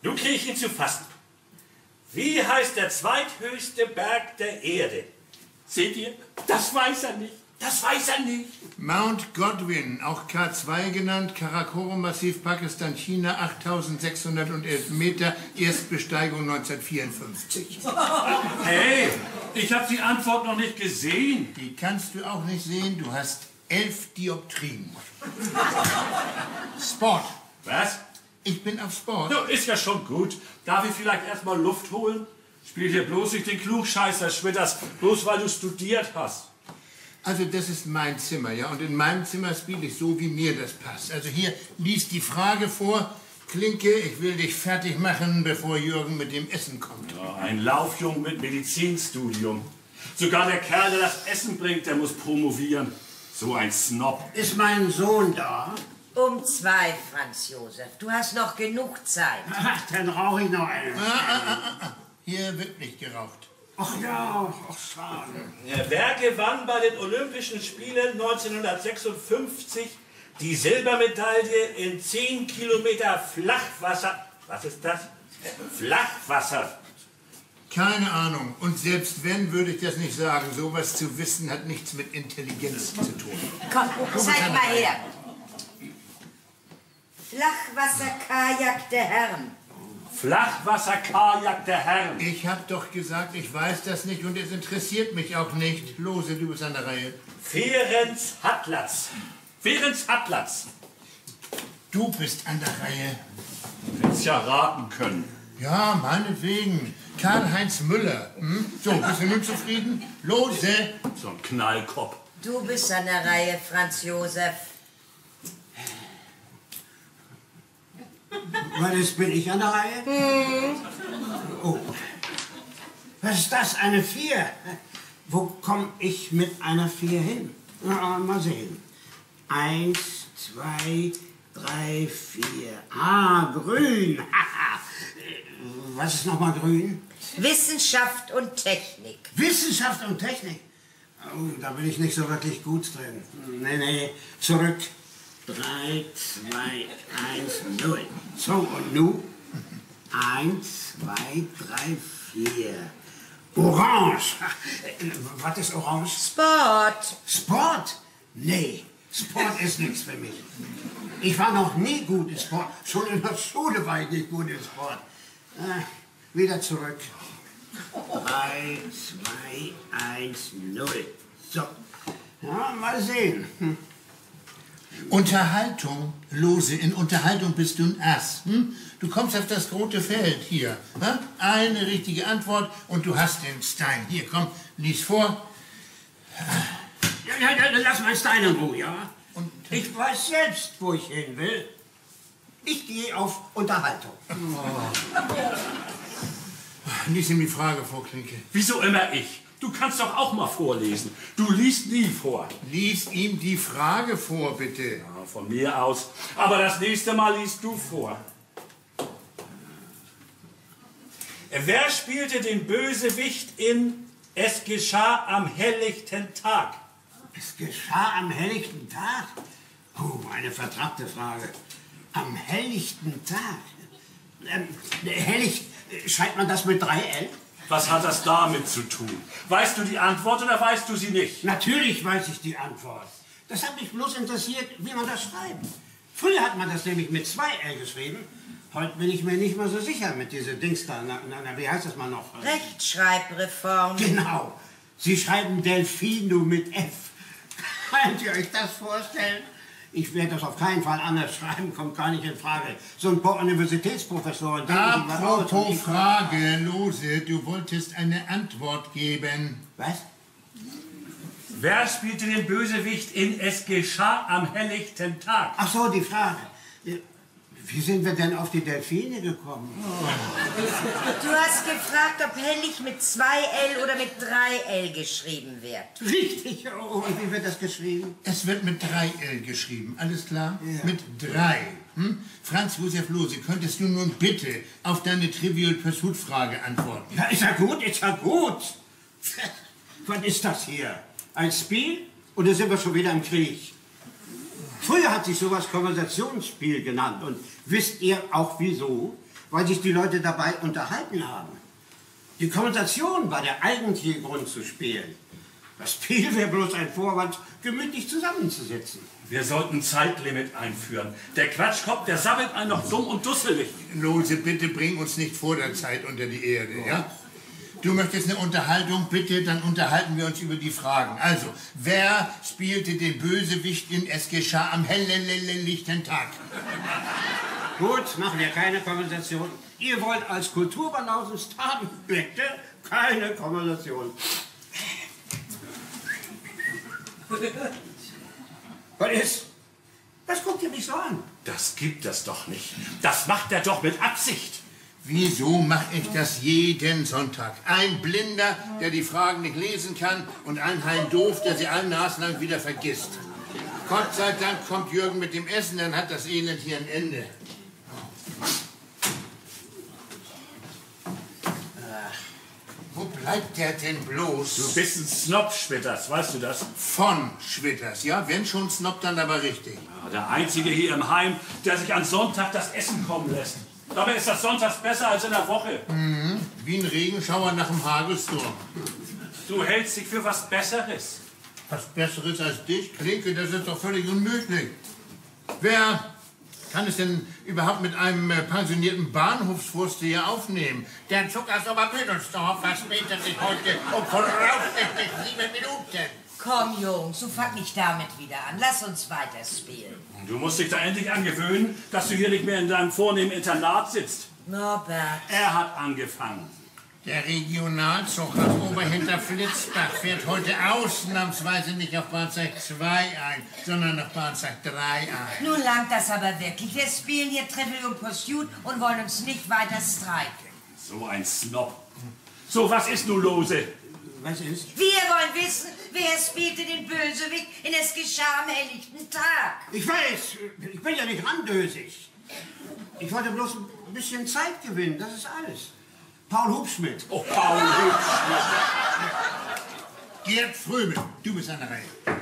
Nun kriege ich ihn zu fassen. Wie heißt der zweithöchste Berg der Erde? Seht ihr? Das weiß er nicht. Das weiß er nicht. Mount Godwin, auch K2 genannt, Karakorum-Massiv, Pakistan, China, 8611 Meter, Erstbesteigung 1954. Hey, ich habe die Antwort noch nicht gesehen. Die kannst du auch nicht sehen, du hast 11 Dioptrien. Sport. Was? Ich bin auf Sport. Ja, ist ja schon gut. Darf ich vielleicht erstmal Luft holen? Spiel hier bloß nicht den Klugscheißer, Schwitters, bloß weil du studiert hast. Also das ist mein Zimmer, ja, und in meinem Zimmer spiele ich so, wie mir das passt. Also hier, lies die Frage vor. Klinke, ich will dich fertig machen, bevor Jürgen mit dem Essen kommt. Ja, ein Laufjung mit Medizinstudium. Sogar der Kerl, der das Essen bringt, der muss promovieren. So ein Snob. Ist mein Sohn da? Um 2, Franz Josef. Du hast noch genug Zeit. Ach, dann rauche ich noch eine. Hier wird nicht geraucht. Ach ja, ach schade. Wer gewann bei den Olympischen Spielen 1956 die Silbermedaille in 10 Kilometer Flachwasser? Was ist das? Flachwasser. Keine Ahnung. Und selbst wenn, würde ich das nicht sagen. Sowas zu wissen hat nichts mit Intelligenz zu tun. Komm, zeig mal her. Flachwasserkajak der Herren. Flachwasserkajak der Herren. Ich habe doch gesagt, ich weiß das nicht und es interessiert mich auch nicht. Lose, du bist an der Reihe. Ferenc Hatlatz. Ferenc Hatlatz. Du bist an der Reihe. Du hättest ja raten können. Ja, meinetwegen. Karl-Heinz Müller. Hm? So, bist du nun zufrieden? Lose. So ein Knallkopf. Du bist an der Reihe, Franz Josef. Weil jetzt bin ich an der Reihe? Oh. Was ist das? Eine 4? Wo komme ich mit einer 4 hin? Na, mal sehen. 1, 2, 3, 4. Ah, grün. Was ist nochmal grün? Wissenschaft und Technik. Wissenschaft und Technik? Oh, da bin ich nicht so wirklich gut drin. Nee, zurück. 3, 2, 1, 0. So, und nu? 1, 2, 3, 4. Orange. Was ist orange? Sport. Sport? Nee, Sport ist nichts für mich. Ich war noch nie gut in Sport. Schon in der Schule war ich nicht gut in Sport. Wieder zurück. 3, 2, 1, 0. So. Ja, mal sehen. Unterhaltung, Lose, in Unterhaltung bist du ein Ass. Hm? Du kommst auf das rote Feld hier. Hm? Eine richtige Antwort und du hast den Stein. Hier, komm, lies vor. Ja, lass mal Stein in Ruhe, ja? Und ich weiß selbst, wo ich hin will. Ich gehe auf Unterhaltung. Lies ihm die Frage vor, Klinke. Wieso immer ich? Du kannst doch auch mal vorlesen. Du liest nie vor. Lies ihm die Frage vor, bitte. Ja, von mir aus. Aber das nächste Mal liest du vor. Wer spielte den Bösewicht in Es geschah am helllichten Tag? Es geschah am helllichten Tag? Oh, eine vertrackte Frage. Am helllichten Tag? Hellicht, schreibt man das mit 3L? Was hat das damit zu tun? Weißt du die Antwort oder weißt du sie nicht? Natürlich weiß ich die Antwort. Das hat mich bloß interessiert, wie man das schreibt. Früher hat man das nämlich mit 2L geschrieben. Heute bin ich mir nicht mehr so sicher mit dieser Dings da. Wie heißt das mal noch? Rechtschreibreform. Genau. Sie schreiben Delfino mit F. Könnt ihr euch das vorstellen? Ich werde das auf keinen Fall anders schreiben, kommt gar nicht in Frage. So ein paar Universitätsprofessoren... Apropos Frage, Lose, du wolltest eine Antwort geben. Was? Wer spielte den Bösewicht in Es geschah am helllichten Tag? Ach so, die Frage. Wie sind wir denn auf die Delfine gekommen? Du hast gefragt, ob Hellig mit 2L oder mit 3L geschrieben wird. Richtig. Oh, und wie wird das geschrieben? Es wird mit 3L geschrieben, alles klar? Ja. Mit 3. Franz Josef Lose, könntest du nun bitte auf deine Trivial Pursuit Frage antworten? Ja, ist ja gut, ist ja gut. Was ist das hier? Ein Spiel? Oder sind wir schon wieder im Krieg? Früher hat sich sowas Konversationsspiel genannt. Und wisst ihr auch wieso? weil sich die Leute dabei unterhalten haben. Die Konversation war der eigentliche Grund zu spielen. Das Spiel wäre bloß ein Vorwand, gemütlich zusammenzusitzen. Wir sollten ein Zeitlimit einführen. Der Quatschkopf, der sammelt einen noch dumm und dusselig. Lose, bitte bring uns nicht vor der Zeit unter die Erde, ja? Du möchtest eine Unterhaltung, bitte, dann unterhalten wir uns über die Fragen. Also, wer spielte den Bösewicht in Es geschah am helllichten Tag? Gut, machen wir keine Konversation. Ihr wollt als Kulturbanausen starten, bitte keine Konversation. Was ist? Das guckt ihr mich so an. Das gibt es doch nicht. Das macht er doch mit Absicht. Wieso mache ich das jeden Sonntag? Ein Blinder, der die Fragen nicht lesen kann, und ein Heimdoof, der sie allen naslang wieder vergisst. Gott sei Dank kommt Jürgen mit dem Essen, dann hat das Elend hier ein Ende. Wo bleibt der denn bloß? Du bist ein Snob, Schwitters, weißt du das? Von Schwitters, ja? Wenn schon Snob, dann aber richtig. Ja, der Einzige hier im Heim, der sich an Sonntag das Essen kommen lässt. Dabei ist das sonntags besser als in der Woche. Mhm. Wie ein Regenschauer nach dem Hagelsturm. Du hältst dich für was Besseres. Was Besseres als dich? Klinke, das ist doch völlig unmöglich. Wer kann es denn überhaupt mit einem pensionierten Bahnhofswurst hier aufnehmen? Der Zug aus Oberbüdelsdorf verspätet sich heute um voraussichtlich 7 Minuten. Komm, Jungs, du fang nicht damit wieder an. Lass uns weiterspielen. Du musst dich da endlich angewöhnen, dass du hier nicht mehr in deinem vornehmen Internat sitzt. Norbert. Er hat angefangen. Der Regionalzug aus Oberhinter-Flitzbach fährt heute ausnahmsweise nicht auf Bahnsteig 2 ein, sondern auf Bahnsteig 3 ein. Nun langt das aber wirklich. Wir spielen hier Trivial Pursuit und wollen uns nicht weiter streiken. So ein Snob. So, was ist nun lose? Was ist? Wir wollen wissen, wer spielte den Bösewicht in Es geschah am helllichten Tag. Ich weiß, ich bin ja nicht randösig. Ich wollte bloß ein bisschen Zeit gewinnen, das ist alles. Paul Hubschmidt. Oh, Paul Hubschmidt. Gerd Fröbe, du bist an der Reihe.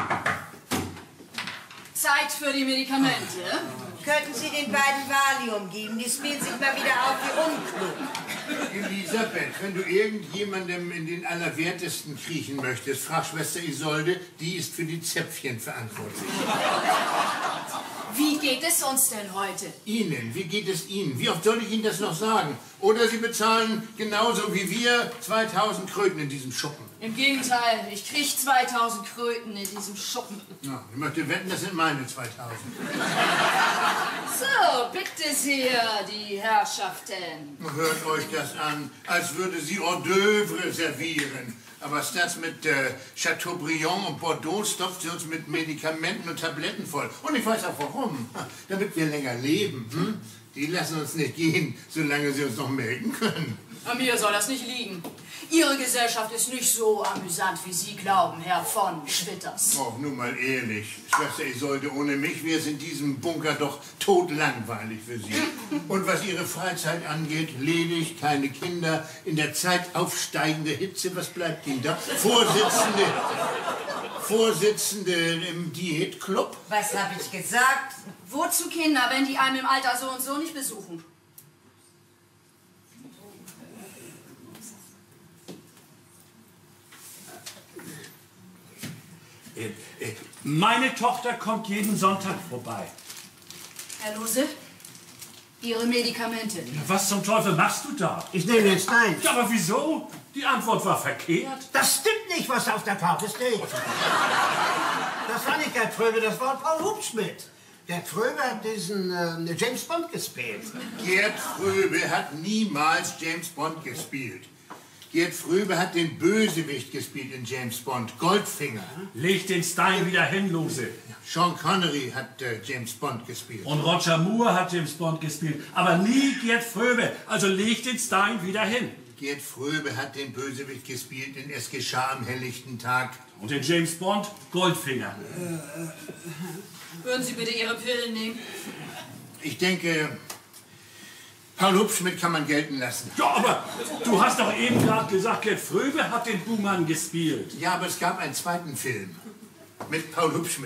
Zeit für die Medikamente. Könnten Sie den beiden Valium geben? Die spielen sich mal wieder auf wie unklug. Elisabeth, wenn du irgendjemandem in den Allerwertesten kriechen möchtest, frag Schwester Isolde, die ist für die Zäpfchen verantwortlich. Wie geht es uns denn heute? Ihnen, wie geht es Ihnen? Wie oft soll ich Ihnen das noch sagen? Oder Sie bezahlen genauso wie wir 2000 Kröten in diesem Schuppen. Im Gegenteil, ich krieg 2000 Kröten in diesem Schuppen. Ja, ich möchte wetten, das sind meine 2000. So, bitte sehr, die Herrschaften. Hört euch das an, als würde sie Hors d'oeuvre servieren. Aber statt mit Chateaubriand und Bordeaux stopft sie uns mit Medikamenten und Tabletten voll. Und ich weiß auch warum. Damit wir länger leben. Hm? Die lassen uns nicht gehen, solange sie uns noch melden können. An mir soll das nicht liegen. Ihre Gesellschaft ist nicht so amüsant, wie Sie glauben, Herr von Schwitters. Oh, nun mal ehrlich, Schwester Isolde, ohne mich wäre es in diesem Bunker doch totlangweilig für Sie. Und was Ihre Freizeit angeht, ledig, keine Kinder, in der Zeit aufsteigende Hitze, was bleibt Ihnen da? Vorsitzende im Diätclub? Was habe ich gesagt? Wozu Kinder, wenn die einem im Alter so und so nicht besuchen? Meine Tochter kommt jeden Sonntag vorbei. Herr Lose, Ihre Medikamente. Was zum Teufel machst du da? Ich nehme jetzt ein. Ja, aber wieso? Die Antwort war verkehrt. Das stimmt nicht, was auf der Karte steht. Das war nicht Gerd Fröbe, das war Paul Hubschmidt. Gerd Fröbe hat diesen James Bond gespielt. Gerd Fröbe hat niemals James Bond gespielt. Gerd Fröbe hat den Bösewicht gespielt in James Bond, Goldfinger. Leg den Stein wieder hin, Lose. Sean Connery hat James Bond gespielt. Und Roger Moore hat James Bond gespielt, aber nie Gerd Fröbe. Also leg den Stein wieder hin. Gerd Fröbe hat den Bösewicht gespielt in Es geschah am helllichten Tag. Und den James Bond, Goldfinger. Würden Sie bitte Ihre Pillen nehmen? Ich denke, Paul Hubschmidt kann man gelten lassen. Ja, aber du hast doch eben gerade gesagt, Gerd Fröbe hat den Buhmann gespielt. Ja, aber es gab einen zweiten Film mit Paul Hubschmidt.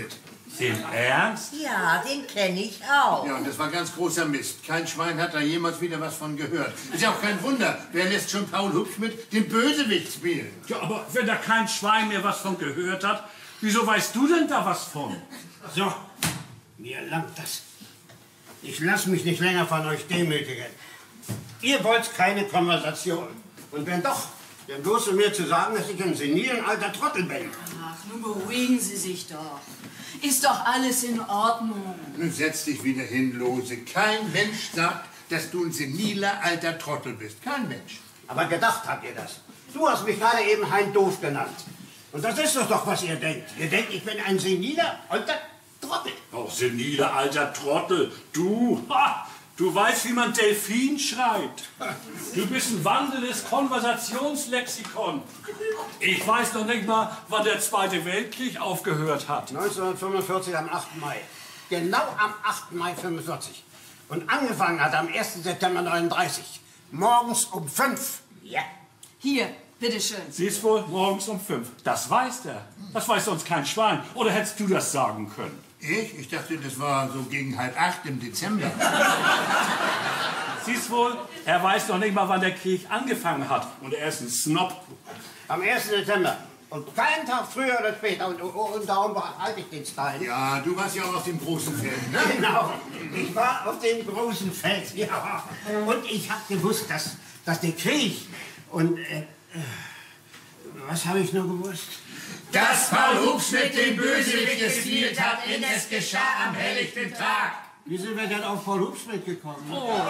Im Ernst? Ja, den kenne ich auch. Ja, und das war ganz großer Mist. Kein Schwein hat da jemals wieder was von gehört. Ist ja auch kein Wunder. Wer lässt schon Paul Hubschmidt den Bösewicht spielen? Ja, aber wenn da kein Schwein mehr was von gehört hat, wieso weißt du denn da was von? So, mir langt das. Ich lasse mich nicht länger von euch demütigen. Ihr wollt keine Konversation. Und wenn doch, dann bloß um mir zu sagen, dass ich ein senilen alter Trottel bin. Ach, nun beruhigen Sie sich doch. Ist doch alles in Ordnung. Nun setz dich wieder hin, Lose. Kein Mensch sagt, dass du ein seniler alter Trottel bist. Kein Mensch. Aber gedacht habt ihr das. Du hast mich gerade eben Hein Doof genannt. Und das ist doch, was ihr denkt. Ihr denkt, ich bin ein seniler alter Trottel. Oh, seniler alter Trottel. Du, ha, du weißt, wie man Delfin schreibt. Du bist ein wandelndes Konversationslexikon. Ich weiß noch nicht mal, wann der Zweite Weltkrieg aufgehört hat. 1945 am 8. Mai. Genau am 8. Mai 45. Und angefangen hat am 1. September 39. Morgens um 5. Ja. Hier, bitteschön. Siehst wohl, morgens um 5. Das weiß der. Das weiß sonst kein Schwein. Oder hättest du das sagen können? Ich? Ich dachte, das war so gegen 7:30 im Dezember. Siehst wohl, er weiß noch nicht mal, wann der Krieg angefangen hat. Und er ist ein Snob. Am 1. Dezember. Und keinen Tag früher oder später. Und darum behalte ich den Style. Ja, du warst ja auch auf dem großen Feld, ne? Genau. Ich war auf dem großen Feld. Ja. Und ich habe gewusst, dass der Krieg und... was habe ich nur gewusst? Dass Paul Hubschmidt den Bösewicht gespielt hat, und es geschah am helllichten Tag. Wie sind wir denn auf Paul Hubschmidt gekommen? Oh.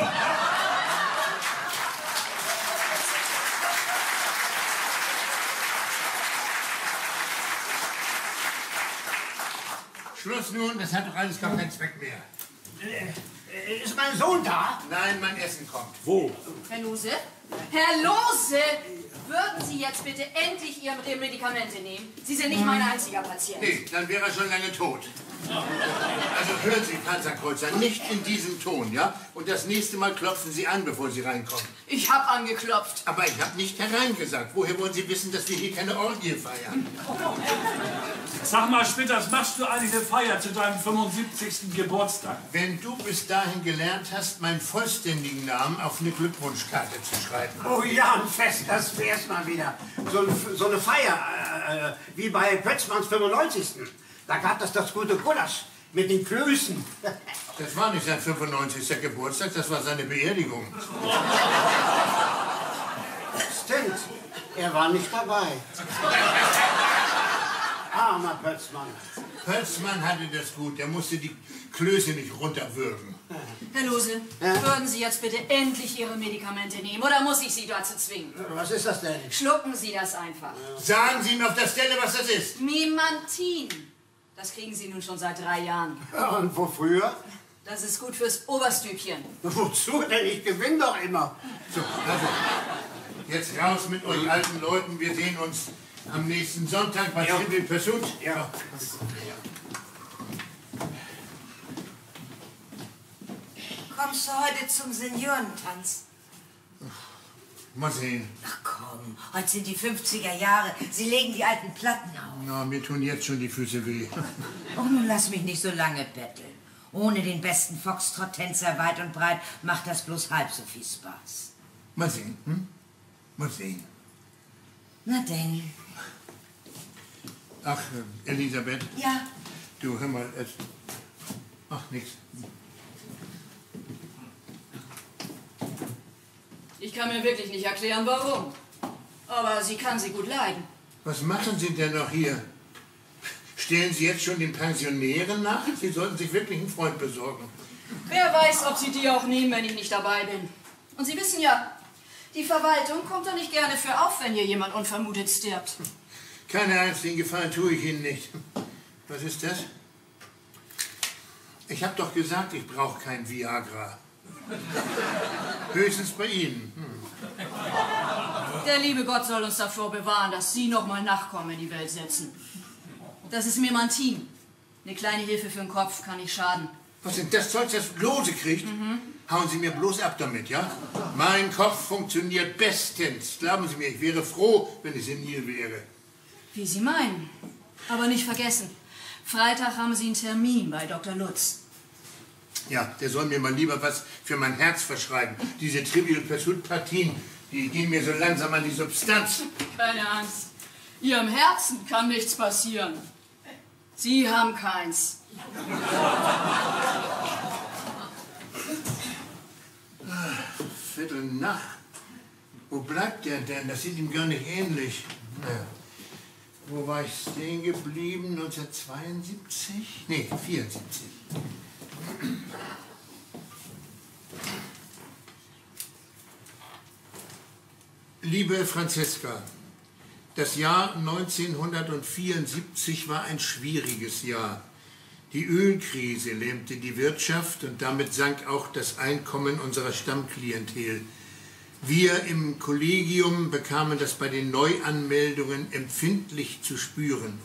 Schluss nun, das hat doch alles gar keinen Zweck mehr. Ist mein Sohn da? Nein, mein Essen kommt. Wo? Herr Lose? Herr Lose! Würden Sie jetzt bitte endlich Ihre Medikamente nehmen? Sie sind nicht mein einziger Patient. Nee, dann wäre er schon lange tot. Also hören Sie, Panzerkreuzer, nicht in diesem Ton, ja? Und das nächste Mal klopfen Sie an, bevor Sie reinkommen. Ich habe angeklopft. Aber ich habe nicht hereingesagt. Woher wollen Sie wissen, dass wir hier keine Orgie feiern? Sag mal, Schmidt, was machst du eigentlich eine Feier zu deinem 75. Geburtstag? Wenn du bis dahin gelernt hast, meinen vollständigen Namen auf eine Glückwunschkarte zu schreiben. Oh ja, ein Fest, das wär's mal wieder. So eine Feier, wie bei Pötzmanns 95. Da gab es das gute Gulasch mit den Klößen. Das war nicht sein 95. Geburtstag, das war seine Beerdigung. Stimmt, er war nicht dabei. Armer Pötzmann. Pötzmann hatte das gut, der musste die Klöße nicht runterwürgen. Herr Lose, würden Sie jetzt bitte endlich Ihre Medikamente nehmen oder muss ich Sie dazu zwingen? Was ist das denn? Schlucken Sie das einfach. Sagen Sie ihm auf der Stelle, was das ist. Mimantin. Das kriegen Sie nun schon seit 3 Jahren. Ja, und wofür? Das ist gut fürs Oberstübchen. Wozu denn? Ich gewinne doch immer. So, also, jetzt raus mit euch alten Leuten. Wir sehen uns am nächsten Sonntag bei Trivial Pursuit. Ja. Kommst du heute zum Seniorentanz? Mal sehen. Ach komm, heute sind die 50er Jahre. Sie legen die alten Platten auf. Na, mir tun jetzt schon die Füße weh. Oh, nun lass mich nicht so lange betteln. Ohne den besten Foxtrott-Tänzer weit und breit macht das bloß halb so viel Spaß. Mal sehen, hm? Mal sehen. Na denn. Ach, Elisabeth. Ja. Du, hör mal, ach, nix. Ich kann mir wirklich nicht erklären, warum. Aber sie kann sie gut leiden. Was machen Sie denn noch hier? Stellen Sie jetzt schon den Pensionären nach? Sie sollten sich wirklich einen Freund besorgen. Wer weiß, ob sie die auch nehmen, wenn ich nicht dabei bin. Und Sie wissen ja, die Verwaltung kommt doch nicht gerne für auf, wenn hier jemand unvermutet stirbt. Keine einzigen Gefallen tue ich Ihnen nicht. Was ist das? Ich habe doch gesagt, ich brauche kein Viagra. Höchstens bei Ihnen. Der liebe Gott soll uns davor bewahren, dass Sie noch mal Nachkommen in die Welt setzen. Das ist Mimantin. Eine kleine Hilfe für den Kopf kann nicht schaden. Was sind das Zeug, das Lose kriegt? Hauen Sie mir bloß ab damit, ja? Mein Kopf funktioniert bestens. Glauben Sie mir, ich wäre froh, wenn ich senil wäre. Wie Sie meinen. Aber nicht vergessen, Freitag haben Sie einen Termin bei Dr. Lutz. Ja, der soll mir mal lieber was für mein Herz verschreiben. Diese Trivial Pursuit-Partien, die gehen mir so langsam an die Substanz. Keine Angst. Ihrem Herzen kann nichts passieren. Sie haben keins. Viertel nach. Wo bleibt der denn? Das sieht ihm gar nicht ähnlich. Naja. Wo war ich stehen geblieben? 1972? Nee, 74. Liebe Franziska, das Jahr 1974 war ein schwieriges Jahr. Die Ölkrise lähmte die Wirtschaft und damit sank auch das Einkommen unserer Stammklientel. Wir im Kollegium bekamen das bei den Neuanmeldungen empfindlich zu spüren.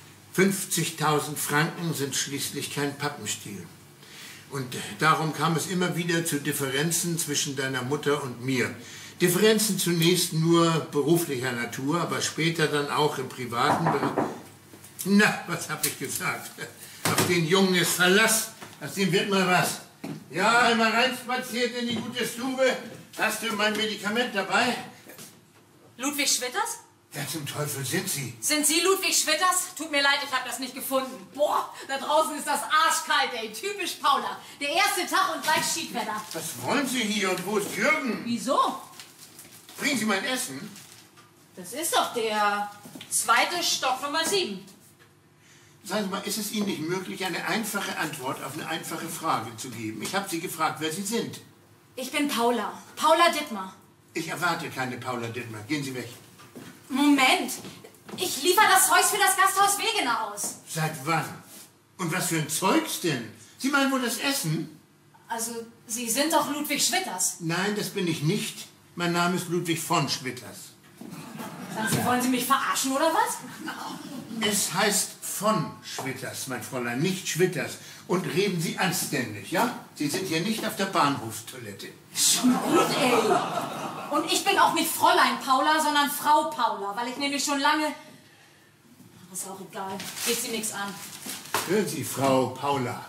50.000 Franken sind schließlich kein Pappenstiel. Und darum kam es immer wieder zu Differenzen zwischen deiner Mutter und mir. Differenzen zunächst nur beruflicher Natur, aber später dann auch im privaten Bereich. Na, was hab ich gesagt? Auf den Jungen ist Verlass, aus dem wird mal was. Ja, einmal reinspaziert in die gute Stube. Hast du mein Medikament dabei? Ludwig Schwitters? Wer zum Teufel sind Sie? Sind Sie Ludwig Schwitters? Tut mir leid, ich habe das nicht gefunden. Boah, da draußen ist das arschkalt, ey. Typisch Paula. Der erste Tag und gleich Schiedwetter. Was wollen Sie hier und wo ist Jürgen? Wieso? Bringen Sie mein Essen? Das ist doch der zweite Stock Nummer 7. Sagen Sie mal, ist es Ihnen nicht möglich, eine einfache Antwort auf eine einfache Frage zu geben? Ich habe Sie gefragt, wer Sie sind. Ich bin Paula. Paula Dittmar. Ich erwarte keine Paula Dittmar. Gehen Sie weg. Moment. Ich liefere das Zeugs für das Gasthaus Wegener aus. Seit wann? Und was für ein Zeugs denn? Sie meinen wohl das Essen? Also, Sie sind doch Ludwig Schwitters. Nein, das bin ich nicht. Mein Name ist Ludwig von Schwitters. Sagen Sie, wollen Sie mich verarschen oder was? Es heißt von Schwitters, mein Fräulein, nicht Schwitters. Und reden Sie anständig, ja? Sie sind hier nicht auf der Bahnhofstoilette. Schon gut, ey. Und ich bin auch nicht Fräulein Paula, sondern Frau Paula, weil ich nämlich schon lange... Ach, ist auch egal. Geht Sie nichts an. Hören Sie, Frau Paula.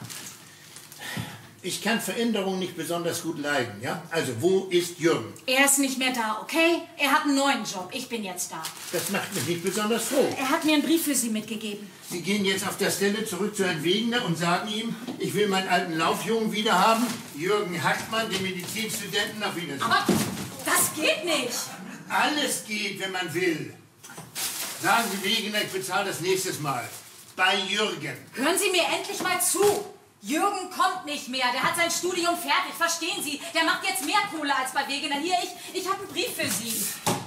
Ich kann Veränderungen nicht besonders gut leiden, ja? Also, wo ist Jürgen? Er ist nicht mehr da, okay? Er hat einen neuen Job. Ich bin jetzt da. Das macht mich nicht besonders froh. Er hat mir einen Brief für Sie mitgegeben. Sie gehen jetzt auf der Stelle zurück zu Herrn Wegener und sagen ihm, ich will meinen alten Laufjungen wieder haben. Jürgen Hackmann, den Medizinstudenten, auf Wiedersehen. Aber das geht nicht. Alles geht, wenn man will. Sagen Sie Wegener, ich bezahle das nächstes Mal. Bei Jürgen. Hören Sie mir endlich mal zu. Jürgen kommt nicht mehr. Der hat sein Studium fertig. Verstehen Sie? Der macht jetzt mehr Kohle als bei Wegener. Hier, ich habe einen Brief für Sie.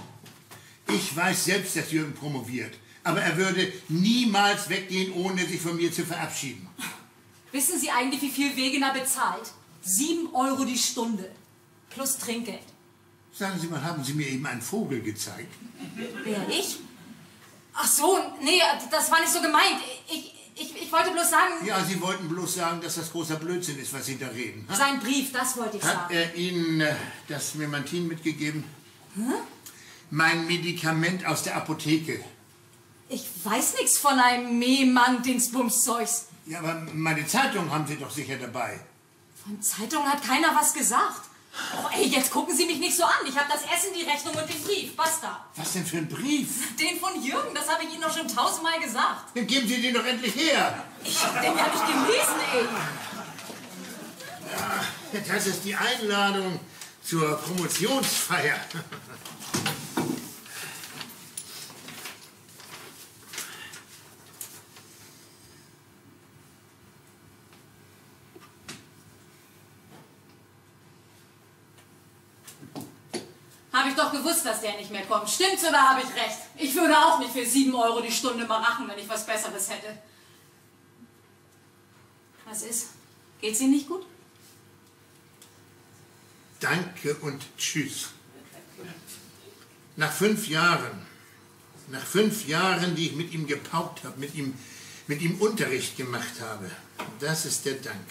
Ich weiß selbst, dass Jürgen promoviert. Aber er würde niemals weggehen, ohne sich von mir zu verabschieden. Wissen Sie eigentlich, wie viel Wegener bezahlt? 7 € die Stunde. Plus Trinkgeld. Sagen Sie mal, haben Sie mir eben einen Vogel gezeigt? Wer, ich? Ach so, nee, das war nicht so gemeint. Ich wollte bloß sagen... Ja, Sie wollten bloß sagen, dass das großer Blödsinn ist, was Sie da reden. Ha? Sein Brief, das wollte ich Hat sagen. er Ihnen das Memantin mitgegeben? Hm? Mein Medikament aus der Apotheke. Ich weiß nichts von einem Mehmann-Dingsbums-Zeugs. Ja, aber meine Zeitung haben Sie doch sicher dabei. Von Zeitung hat keiner was gesagt. Oh, ey, jetzt gucken Sie mich nicht so an. Ich habe das Essen, die Rechnung und den Brief. Basta. Was denn für ein Brief? Den von Jürgen, das habe ich Ihnen doch schon 1000-mal gesagt. Dann geben Sie den doch endlich her. Den habe ich gelesen, ey. Ja, das ist die Einladung zur Promotionsfeier. Habe ich doch gewusst, dass der nicht mehr kommt. Stimmt's oder habe ich recht? Ich würde auch nicht für 7 € die Stunde machen, wenn ich was Besseres hätte. Was ist? Geht's Ihnen nicht gut? Danke und tschüss. Nach 5 Jahren, die ich mit ihm gepaukt habe, mit ihm Unterricht gemacht habe, das ist der Dank.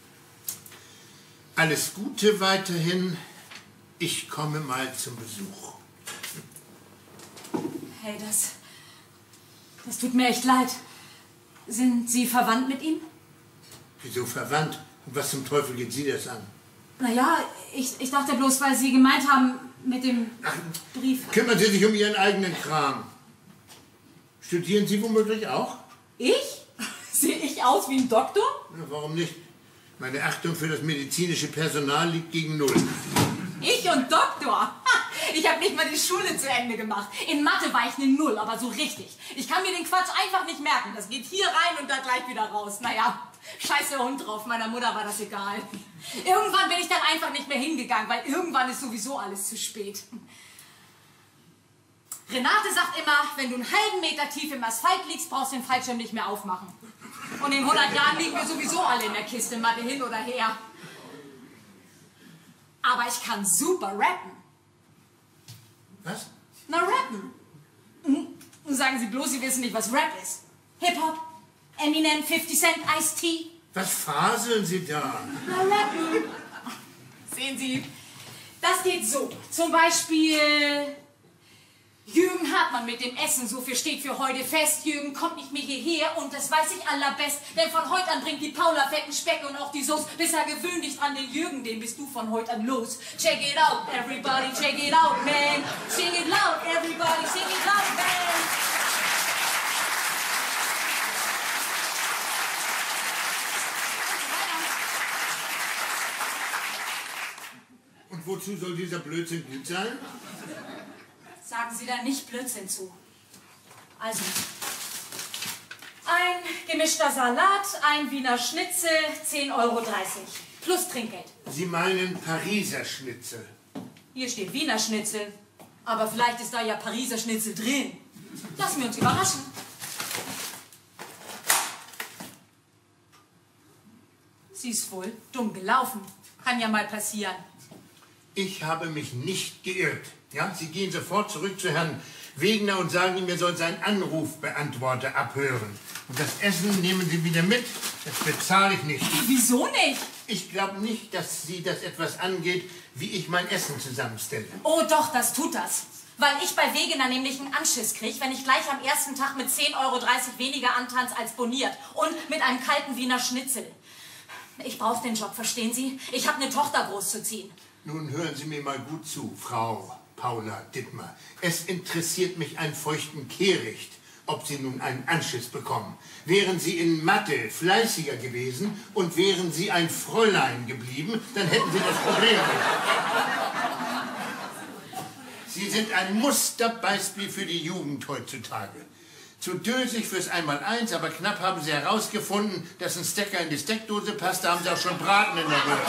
Alles Gute weiterhin. Ich komme mal zum Besuch. Hey, das tut mir echt leid. Sind Sie verwandt mit ihm? Wieso verwandt? Und was zum Teufel geht Sie das an? Naja, ich dachte bloß, weil Sie gemeint haben mit dem Brief. Kümmern Sie sich um Ihren eigenen Kram. Studieren Sie womöglich auch? Ich? Sehe ich aus wie ein Doktor? Na, warum nicht? Meine Achtung für das medizinische Personal liegt gegen 0. Ich und Doktor? Ich habe nicht mal die Schule zu Ende gemacht. In Mathe war ich eine 0, aber so richtig. Ich kann mir den Quatsch einfach nicht merken. Das geht hier rein und da gleich wieder raus. Naja, scheiß der Hund drauf. Meiner Mutter war das egal. Irgendwann bin ich dann einfach nicht mehr hingegangen, weil irgendwann ist sowieso alles zu spät. Renate sagt immer, wenn du einen halben Meter tief im Asphalt liegst, brauchst du den Fallschirm nicht mehr aufmachen. Und in 100 Jahren liegen wir sowieso alle in der Kiste, Mathe hin oder her. Aber ich kann super rappen. Was? Na, rappen. Sagen Sie bloß, Sie wissen nicht, was Rap ist. Hip-Hop, Eminem, 50 Cent, Ice-T. Was faseln Sie da? Na, rappen. Sehen Sie, das geht so. Zum Beispiel Jürgen Hartmann mit dem Essen, so viel steht für heute fest. Jürgen kommt nicht mehr hierher und das weiß ich allerbest. Denn von heute an bringt die Paula fetten Speck und auch die Soße. Bisher gewöhn dich dran, den Jürgen, den bist du von heute an los. Check it out, everybody, check it out, man. Sing it loud, everybody, sing it loud, man. Und wozu soll dieser Blödsinn gut sein? Sagen Sie da nicht Blödsinn zu. Also, ein gemischter Salat, ein Wiener Schnitzel, 10,30 € plus Trinkgeld. Sie meinen Pariser Schnitzel. Hier steht Wiener Schnitzel, aber vielleicht ist da ja Pariser Schnitzel drin. Lassen wir uns überraschen. Sie ist wohl dumm gelaufen. Kann ja mal passieren. Ich habe mich nicht geirrt. Ja, Sie gehen sofort zurück zu Herrn Wegener und sagen ihm, er soll seinen Anrufbeantworter abhören. Und das Essen nehmen Sie wieder mit. Das bezahle ich nicht. Wieso nicht? Ich glaube nicht, dass Sie das etwas angeht, wie ich mein Essen zusammenstelle. Oh doch, das tut das. Weil ich bei Wegener nämlich einen Anschiss kriege, wenn ich gleich am ersten Tag mit 10,30 € weniger antanze als boniert. Und mit einem kalten Wiener Schnitzel. Ich brauche den Job, verstehen Sie? Ich habe eine Tochter großzuziehen. Nun hören Sie mir mal gut zu, Frau Paula Dittmar. Es interessiert mich ein feuchten Kehricht, ob Sie nun einen Anschiss bekommen. Wären Sie in Mathe fleißiger gewesen und wären Sie ein Fräulein geblieben, dann hätten Sie das Problem nicht. Sie sind ein Musterbeispiel für die Jugend heutzutage. Zu dösig fürs Einmaleins, aber knapp haben Sie herausgefunden, dass ein Stecker in die Steckdose passt. Da haben Sie auch schon Braten in der Röhre.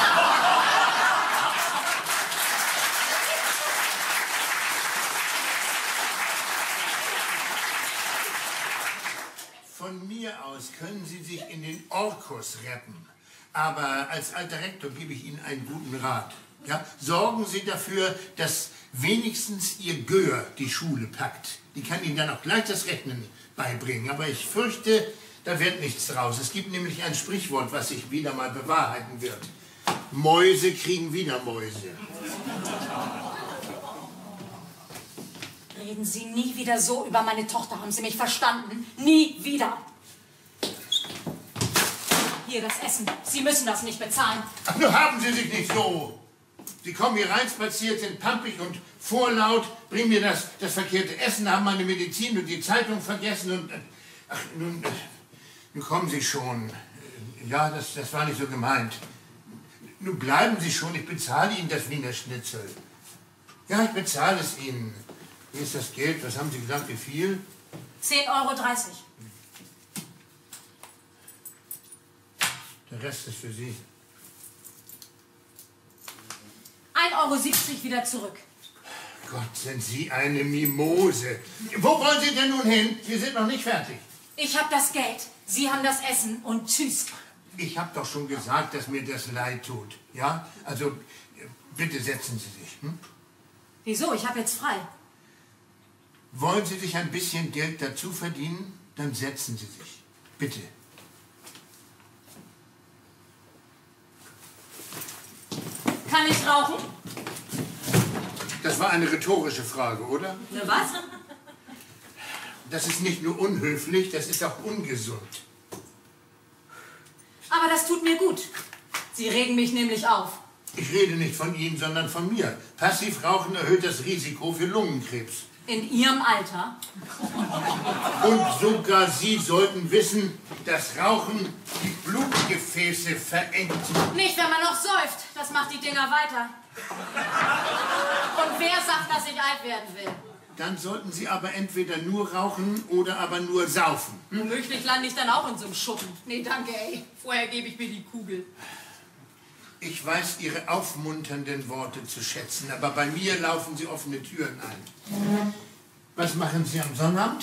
Von mir aus können Sie sich in den Orkus retten. Aber als alter Rektor gebe ich Ihnen einen guten Rat. Ja? Sorgen Sie dafür, dass wenigstens Ihr Göhr die Schule packt. Die kann Ihnen dann auch gleich das Rechnen beibringen. Aber ich fürchte, da wird nichts draus. Es gibt nämlich ein Sprichwort, was sich wieder mal bewahrheiten wird. Mäuse kriegen wieder Mäuse. Reden Sie nie wieder so über meine Tochter, haben Sie mich verstanden? Nie wieder. Hier, das Essen. Sie müssen das nicht bezahlen. Ach, nur haben Sie sich nicht so. Sie kommen hier reinspaziert, sind pampig und vorlaut, bringen mir das verkehrte Essen, haben meine Medizin und die Zeitung vergessen und... Ach, nun kommen Sie schon. Ja, das war nicht so gemeint. Nun bleiben Sie schon, ich bezahle Ihnen das Wiener Schnitzel. Ja, ich bezahle es Ihnen. Hier ist das Geld, was haben Sie gesagt, wie viel? 10,30 €. Der Rest ist für Sie. 1,70 € wieder zurück. Gott, sind Sie eine Mimose. Wo wollen Sie denn nun hin? Wir sind noch nicht fertig. Ich habe das Geld, Sie haben das Essen und tschüss. Ich habe doch schon gesagt, dass mir das leid tut. Ja? Also, bitte setzen Sie sich. Hm? Wieso? Ich habe jetzt frei. Wollen Sie sich ein bisschen Geld dazu verdienen? Dann setzen Sie sich. Bitte. Kann ich rauchen? Das war eine rhetorische Frage, oder? Ne, was? Das ist nicht nur unhöflich, das ist auch ungesund. Aber das tut mir gut. Sie regen mich nämlich auf. Ich rede nicht von Ihnen, sondern von mir. Passivrauchen erhöht das Risiko für Lungenkrebs. In Ihrem Alter? Und sogar Sie sollten wissen, dass Rauchen die Blutgefäße verengt. Nicht, wenn man noch säuft. Das macht die Dinger weiter. Und wer sagt, dass ich alt werden will? Dann sollten Sie aber entweder nur rauchen oder aber nur saufen. Womöglich lande ich dann auch in so einem Schuppen. Nee, danke, ey. Vorher gebe ich mir die Kugel. Ich weiß Ihre aufmunternden Worte zu schätzen, aber bei mir laufen Sie offene Türen ein. Was machen Sie am Sonnabend?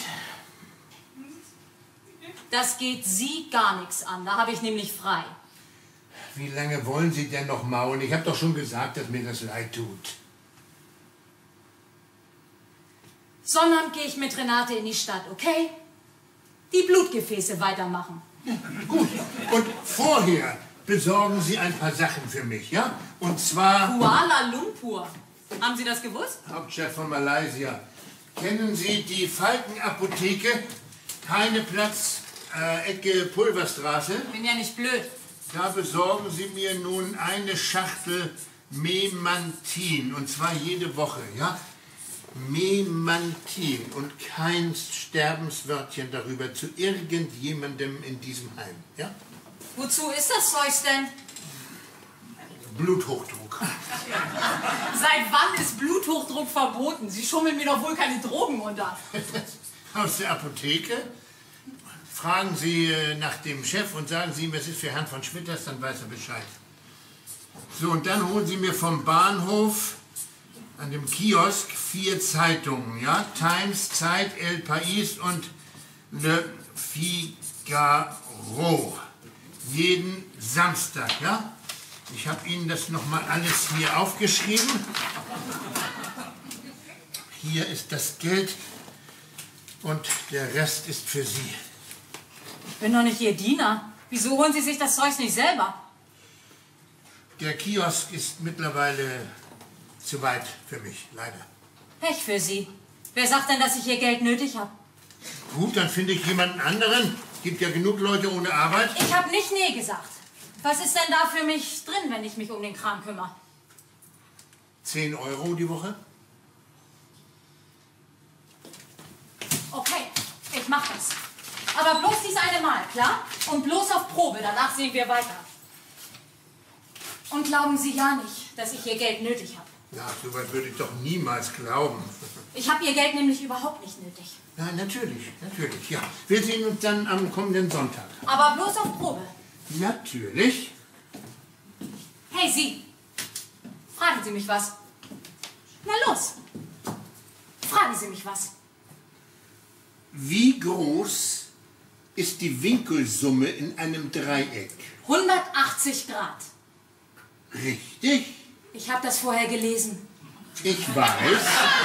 Das geht Sie gar nichts an. Da habe ich nämlich frei. Wie lange wollen Sie denn noch maulen? Ich habe doch schon gesagt, dass mir das leid tut. Sonnabend gehe ich mit Renate in die Stadt, okay? Die Blutgefäße weitermachen. Gut. Und vorher besorgen Sie ein paar Sachen für mich, ja? Und zwar... Kuala Lumpur. Haben Sie das gewusst? Hauptstadt von Malaysia. Kennen Sie die Falkenapotheke? Heineplatz, Ecke Pulverstraße. Bin ja nicht blöd. Da besorgen Sie mir nun eine Schachtel Memantin. Und zwar jede Woche, ja? Memantin. Und kein Sterbenswörtchen darüber zu irgendjemandem in diesem Heim, ja? Wozu ist das Zeugs denn? Bluthochdruck. Seit wann ist Bluthochdruck verboten? Sie schummeln mir doch wohl keine Drogen unter. Aus der Apotheke. Fragen Sie nach dem Chef und sagen Sie ihm, es ist für Herrn von Schwitters, dann weiß er Bescheid. So, und dann holen Sie mir vom Bahnhof an dem Kiosk 4 Zeitungen, ja? Times, Zeit, El País und Le Figaro. Jeden Samstag, ja? Ich habe Ihnen das nochmal alles hier aufgeschrieben. Hier ist das Geld und der Rest ist für Sie. Ich bin doch nicht Ihr Diener. Wieso holen Sie sich das Zeugs nicht selber? Der Kiosk ist mittlerweile zu weit für mich, leider. Pech für Sie. Wer sagt denn, dass ich Ihr Geld nötig habe? Gut, dann finde ich jemanden anderen. Gibt ja genug Leute ohne Arbeit. Ich habe nicht nee gesagt. Was ist denn da für mich drin, wenn ich mich um den Kram kümmere? 10 Euro die Woche? Okay, ich mach das. Aber bloß dies eine Mal, klar? Und bloß auf Probe, danach sehen wir weiter. Und glauben Sie ja nicht, dass ich Ihr Geld nötig habe. Ja, so weit würde ich doch niemals glauben. Ich habe Ihr Geld nämlich überhaupt nicht nötig. Nein, natürlich, natürlich, ja. Wir sehen uns dann am kommenden Sonntag. Aber bloß auf Probe. Natürlich. Hey, Sie. Fragen Sie mich was. Na los. Fragen Sie mich was. Wie groß ist die Winkelsumme in einem Dreieck? 180 Grad. Richtig? Ich habe das vorher gelesen. Ich weiß.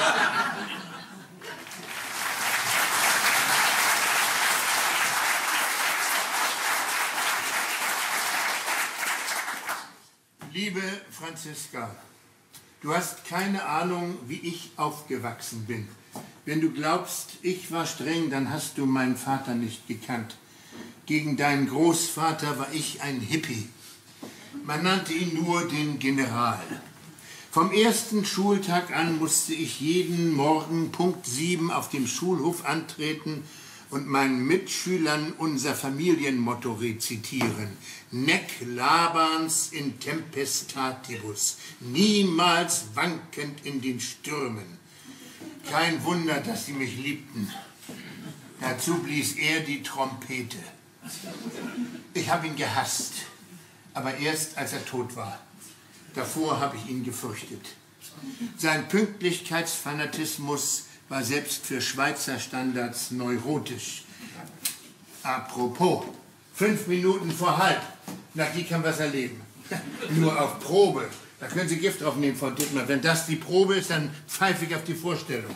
Liebe Franziska, du hast keine Ahnung, wie ich aufgewachsen bin. Wenn du glaubst, ich war streng, dann hast du meinen Vater nicht gekannt. Gegen deinen Großvater war ich ein Hippie. Man nannte ihn nur den General. Vom ersten Schultag an musste ich jeden Morgen Punkt 7 auf dem Schulhof antreten und meinen Mitschülern unser Familienmotto rezitieren. Nec labans in tempestatibus, niemals wankend in den Stürmen. Kein Wunder, dass sie mich liebten. Dazu blies er die Trompete. Ich habe ihn gehasst, aber erst als er tot war. Davor habe ich ihn gefürchtet. Sein Pünktlichkeitsfanatismus war selbst für Schweizer Standards neurotisch. Apropos, 5 Minuten vor halb. Na, die kann was erleben. Nur auf Probe. Da können Sie Gift drauf nehmen, Frau Dittmer. Wenn das die Probe ist, dann pfeife ich auf die Vorstellung.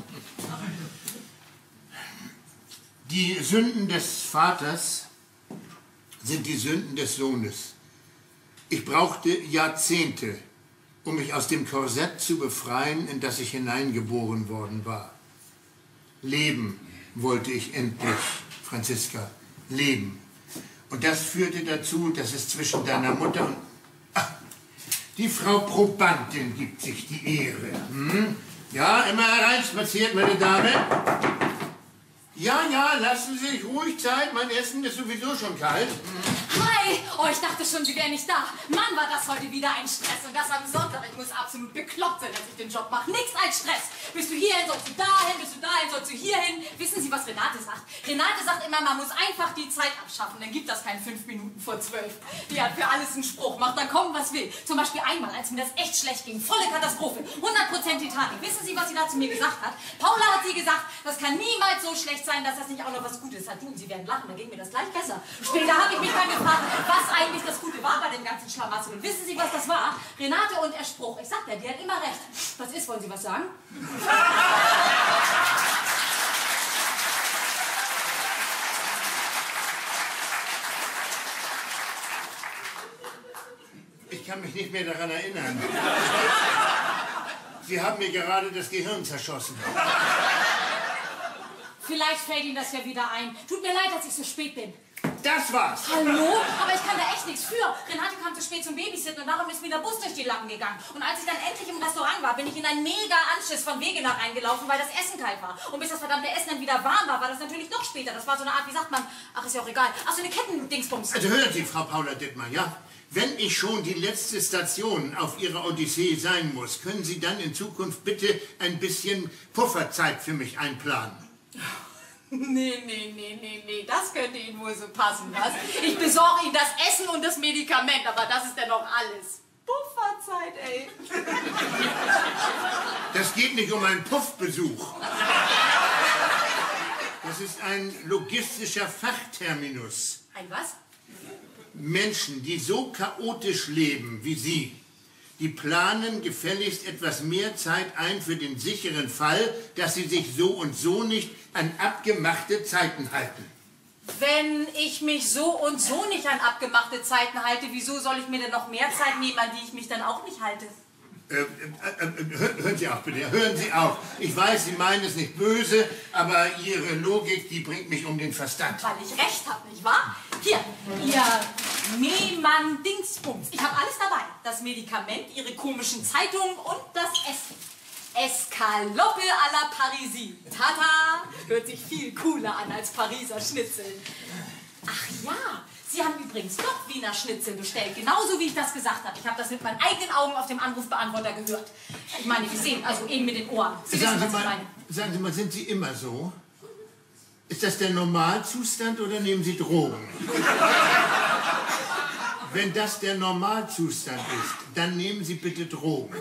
Die Sünden des Vaters sind die Sünden des Sohnes. Ich brauchte Jahrzehnte, um mich aus dem Korsett zu befreien, in das ich hineingeboren worden war. Leben wollte ich endlich, Franziska, leben. Und das führte dazu, dass es zwischen deiner Mutter und... Ach, die Frau Probandin gibt sich die Ehre. Hm? Ja, immer hereinspaziert, meine Dame. Ja, ja, lassen Sie sich ruhig Zeit. Mein Essen ist sowieso schon kalt. Hi! Oh, ich dachte schon, Sie wären nicht da. Mann, war das heute wieder ein Stress. Und das am Sonntag. Ich muss absolut bekloppt sein, dass ich den Job mache. Nichts als Stress. Bist du hierhin, sollst du dahin, bist du dahin, sollst du hierhin. Wissen Sie, was Renate sagt? Renate sagt immer, man muss einfach die Zeit abschaffen. Dann gibt das kein 5 Minuten vor 12. Die hat für alles einen Spruch. Macht dann kommen, was will. Zum Beispiel einmal, als mir das echt schlecht ging. Volle Katastrophe. 100% Titanic. Wissen Sie, was sie da zu mir gesagt hat? Paula hat sie gesagt, das kann niemals so schlecht sein, dass das nicht auch noch was Gutes hat. Du, und Sie werden lachen, dann ging mir das gleich besser. Später habe ich mich dann gefragt, was eigentlich das Gute war bei dem ganzen Schlamassel. Und wissen Sie, was das war? Renate und ihr Spruch. Ich sag dir, die hat immer recht. Was ist, wollen Sie was sagen? Ich kann mich nicht mehr daran erinnern. Sie haben mir gerade das Gehirn zerschossen. Vielleicht fällt Ihnen das ja wieder ein. Tut mir leid, dass ich so spät bin. Das war's. Hallo? Aber ich kann da echt nichts für. Renate kam zu spät zum Babysitten und darum ist mir der Bus durch die Lappen gegangen. Und als ich dann endlich im Restaurant war, bin ich in einen mega Anschiss von Wegener eingelaufen, weil das Essen kalt war. Und bis das verdammte Essen dann wieder warm war, war das natürlich noch später. Das war so eine Art, wie sagt man, ach, ist ja auch egal. Ach, so eine Kettendingsbums. Also hören Sie, Frau Paula Dittmar, ja? Wenn ich schon die letzte Station auf Ihrer Odyssee sein muss, können Sie dann in Zukunft bitte ein bisschen Pufferzeit für mich einplanen? Nee, das könnte Ihnen wohl so passen, was? Ich besorge Ihnen das Essen und das Medikament, aber das ist ja noch alles. Pufferzeit, ey. Das geht nicht um einen Puffbesuch. Das ist ein logistischer Fachterminus. Ein was? Menschen, die so chaotisch leben wie Sie, die planen gefälligst etwas mehr Zeit ein für den sicheren Fall, dass sie sich so und so nicht an abgemachte Zeiten halten. Wenn ich mich so und so nicht an abgemachte Zeiten halte, wieso soll ich mir denn noch mehr Zeit nehmen, an die ich mich dann auch nicht halte? Hören Sie auf, bitte, hören Sie auf. Ich weiß, Sie meinen es nicht böse, aber Ihre Logik, die bringt mich um den Verstand. Weil ich recht habe, nicht wahr? Hier, Ihr Mehmann-Dingsbums. Ich habe alles dabei. Das Medikament, Ihre komischen Zeitungen und das Essen. Escalope à la Parisie. Tata! Hört sich viel cooler an als Pariser Schnitzel. Ach ja, Sie haben übrigens doch Wiener Schnitzel bestellt. Genauso wie ich das gesagt habe. Ich habe das mit meinen eigenen Augen auf dem Anrufbeantworter gehört. Ich meine, gesehen, also eben mit den Ohren. Sie wissen, was ich meine. Sagen Sie mal, sind Sie immer so? Ist das der Normalzustand oder nehmen Sie Drogen? Wenn das der Normalzustand ist, dann nehmen Sie bitte Drogen.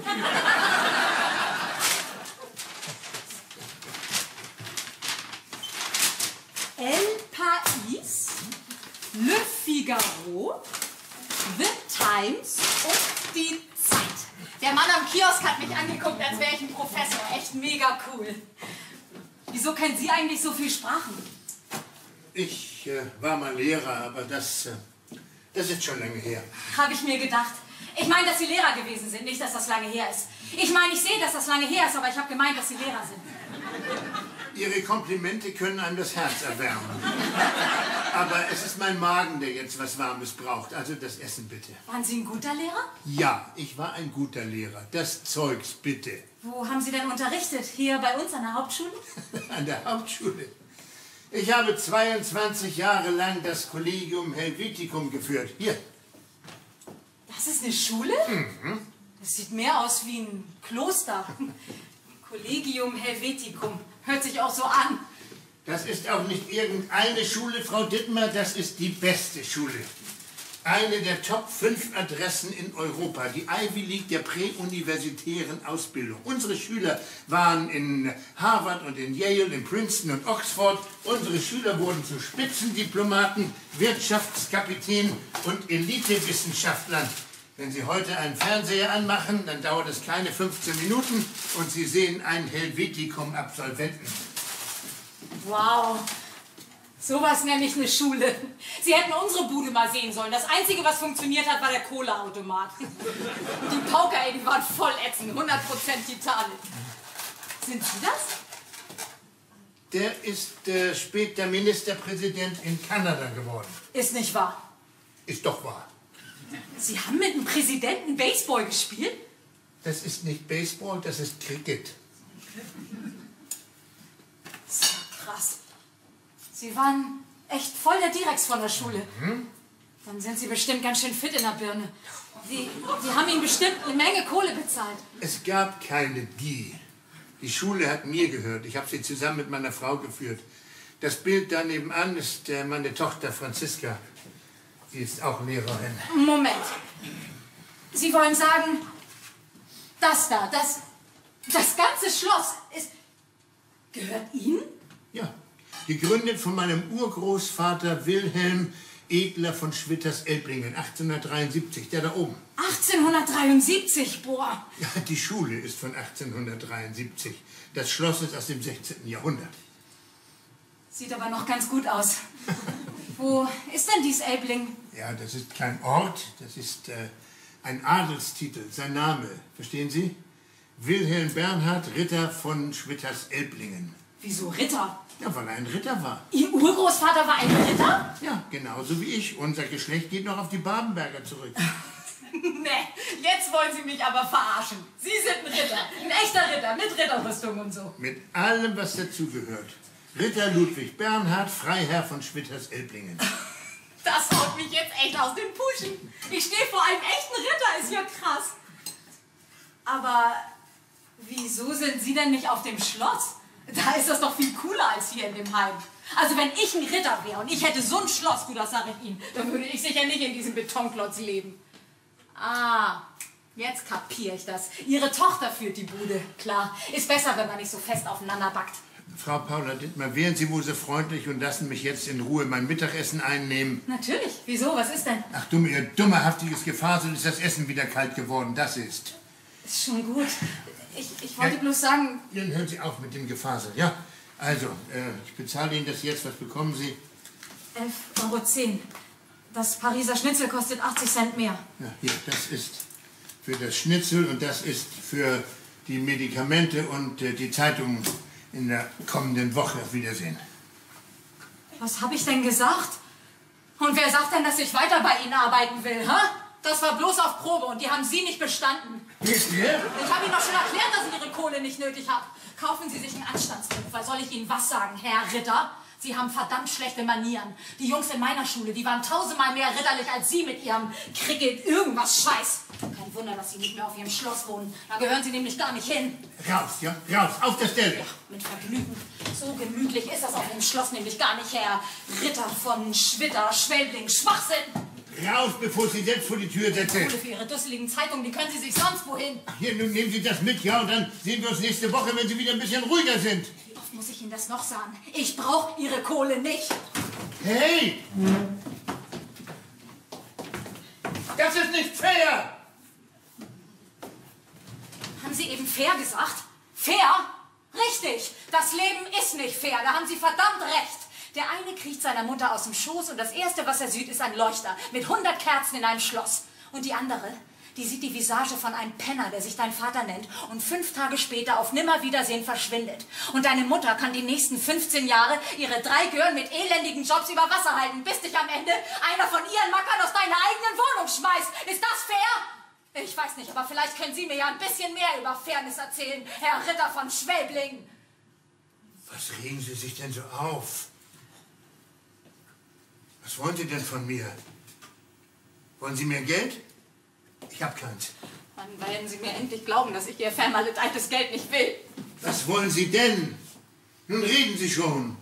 El País, Le Figaro, The Times und die Zeit. Der Mann am Kiosk hat mich angeguckt, als wäre ich ein Professor. Echt mega cool. Wieso können Sie eigentlich so viel Sprachen? Ich war mal Lehrer, aber das ist schon lange her. Habe ich mir gedacht. Ich meine, dass Sie Lehrer gewesen sind, nicht, dass das lange her ist. Ich meine, ich sehe, dass das lange her ist, aber ich habe gemeint, dass Sie Lehrer sind. Ihre Komplimente können einem das Herz erwärmen. Aber es ist mein Magen, der jetzt was Warmes braucht. Also das Essen bitte. Waren Sie ein guter Lehrer? Ja, ich war ein guter Lehrer. Das Zeugs bitte. Wo haben Sie denn unterrichtet? Hier bei uns an der Hauptschule? An der Hauptschule. Ich habe 22 Jahre lang das Collegium Helveticum geführt. Hier. Das ist eine Schule? Mhm. Das sieht mehr aus wie ein Kloster. Collegium Helveticum. Hört sich auch so an. Das ist auch nicht irgendeine Schule, Frau Dittmar, das ist die beste Schule. Eine der Top 5 Adressen in Europa, die Ivy League der präuniversitären Ausbildung. Unsere Schüler waren in Harvard und in Yale, in Princeton und Oxford. Unsere Schüler wurden zu Spitzendiplomaten, Wirtschaftskapitänen und Elitewissenschaftlern. Wenn Sie heute einen Fernseher anmachen, dann dauert es keine 15 Minuten und Sie sehen einen Helveticum-Absolventen. Wow, sowas nenne ich eine Schule. Sie hätten unsere Bude mal sehen sollen. Das Einzige, was funktioniert hat, war der Cola-Automat. Die Pauker, ey, die waren voll ätzend, 100% Titanic. Sind Sie das? Der ist später Ministerpräsident in Kanada geworden. Ist nicht wahr. Ist doch wahr. Sie haben mit dem Präsidenten Baseball gespielt? Das ist nicht Baseball, das ist Cricket. Das ist ja krass. Sie waren echt voll der Direx von der Schule. Dann sind Sie bestimmt ganz schön fit in der Birne. Die haben Ihnen bestimmt eine Menge Kohle bezahlt. Es gab keine Die. Die Schule hat mir gehört. Ich habe sie zusammen mit meiner Frau geführt. Das Bild da nebenan ist meine Tochter Franziska. Sie ist auch Lehrerin. Moment. Sie wollen sagen, das da, das ganze Schloss gehört Ihnen? Ja, gegründet von meinem Urgroßvater Wilhelm Edler von Schwitters-Elblingen, 1873, der da oben. 1873, boah. Ja, die Schule ist von 1873. Das Schloss ist aus dem 16. Jahrhundert. Sieht aber noch ganz gut aus. Wo ist denn dies Elbling? Ja, das ist kein Ort, das ist ein Adelstitel, sein Name, verstehen Sie? Wilhelm Bernhard Ritter von Schwitters-Elblingen. Wieso Ritter? Ja, weil er ein Ritter war. Ihr Urgroßvater war ein Ritter? Ja, genauso wie ich. Unser Geschlecht geht noch auf die Babenberger zurück. Nee, jetzt wollen Sie mich aber verarschen. Sie sind ein Ritter, ein echter Ritter, mit Ritterrüstung und so. Mit allem, was dazugehört. Ritter Ludwig Bernhard, Freiherr von Schwitters-Elblingen. Das haut mich jetzt echt aus den Puschen. Ich stehe vor einem echten Ritter, ist ja krass. Aber wieso sind Sie denn nicht auf dem Schloss? Da ist das doch viel cooler als hier in dem Heim. Also wenn ich ein Ritter wäre und ich hätte so ein Schloss, du, das sage ich Ihnen, dann würde ich sicher nicht in diesem Betonklotz leben. Ah, jetzt kapiere ich das. Ihre Tochter führt die Bude, klar. Ist besser, wenn man nicht so fest aufeinander backt. Frau Paula Dittmar, wären Sie wohl so freundlich und lassen mich jetzt in Ruhe mein Mittagessen einnehmen? Natürlich. Wieso? Was ist denn? Ach dumm, Ihr dummerhaftiges Gefasel, ist das Essen wieder kalt geworden, das ist. Ist schon gut. Ich wollte bloß sagen... Dann hören Sie auf mit dem Gefasel, ja? Also, ich bezahle Ihnen das jetzt. Was bekommen Sie? 11,10 €. Das Pariser Schnitzel kostet 80 Cent mehr. Ja, hier, das ist für das Schnitzel und das ist für die Medikamente und die Zeitung in der kommenden Woche. Auf Wiedersehen. Was habe ich denn gesagt? Und wer sagt denn, dass ich weiter bei Ihnen arbeiten will, hä? Das war bloß auf Probe und die haben Sie nicht bestanden. Wisst ihr? Ich habe Ihnen doch schon erklärt, dass ich Ihre Kohle nicht nötig habe. Kaufen Sie sich einen Anstandsberuf, weil soll ich Ihnen was sagen, Herr Ritter? Sie haben verdammt schlechte Manieren. Die Jungs in meiner Schule, die waren tausendmal mehr ritterlich als Sie mit Ihrem Cricket irgendwas Scheiß. Kein Wunder, dass Sie nicht mehr auf Ihrem Schloss wohnen. Da gehören Sie nämlich gar nicht hin. Raus, ja? Raus, auf der Stelle. Ja, mit Vergnügen. So gemütlich ist das auf dem Schloss nämlich gar nicht, Herr Ritter von Schwitter, Schwelbling, Schwachsinn. Raus, bevor Sie selbst vor die Tür setzen. Kohle für Ihre dusseligen Zeitungen, die können Sie sich sonst wohin. Hier, nun nehmen Sie das mit, ja? Und dann sehen wir uns nächste Woche, wenn Sie wieder ein bisschen ruhiger sind. Wie oft muss ich Ihnen das noch sagen? Ich brauche Ihre Kohle nicht. Hey! Das ist nicht fair! Haben Sie eben fair gesagt? Fair? Richtig. Das Leben ist nicht fair. Da haben Sie verdammt recht. Der eine kriecht seiner Mutter aus dem Schoß und das Erste, was er sieht, ist ein Leuchter mit 100 Kerzen in einem Schloss. Und die andere, die sieht die Visage von einem Penner, der sich dein Vater nennt und 5 Tage später auf Nimmerwiedersehen verschwindet. Und deine Mutter kann die nächsten 15 Jahre ihre 3 Gören mit elendigen Jobs über Wasser halten, bis dich am Ende einer von ihren Mackern aus deiner eigenen Wohnung schmeißt. Ist das fair? Ich weiß nicht, aber vielleicht können Sie mir ja ein bisschen mehr über Fairness erzählen, Herr Ritter von Schwelbling. Was regen Sie sich denn so auf? Was wollen Sie denn von mir? Wollen Sie mehr Geld? Ich habe keins. Wann werden Sie mir endlich glauben, dass ich Ihr vermaledeites Geld nicht will? Was wollen Sie denn? Nun reden Sie schon.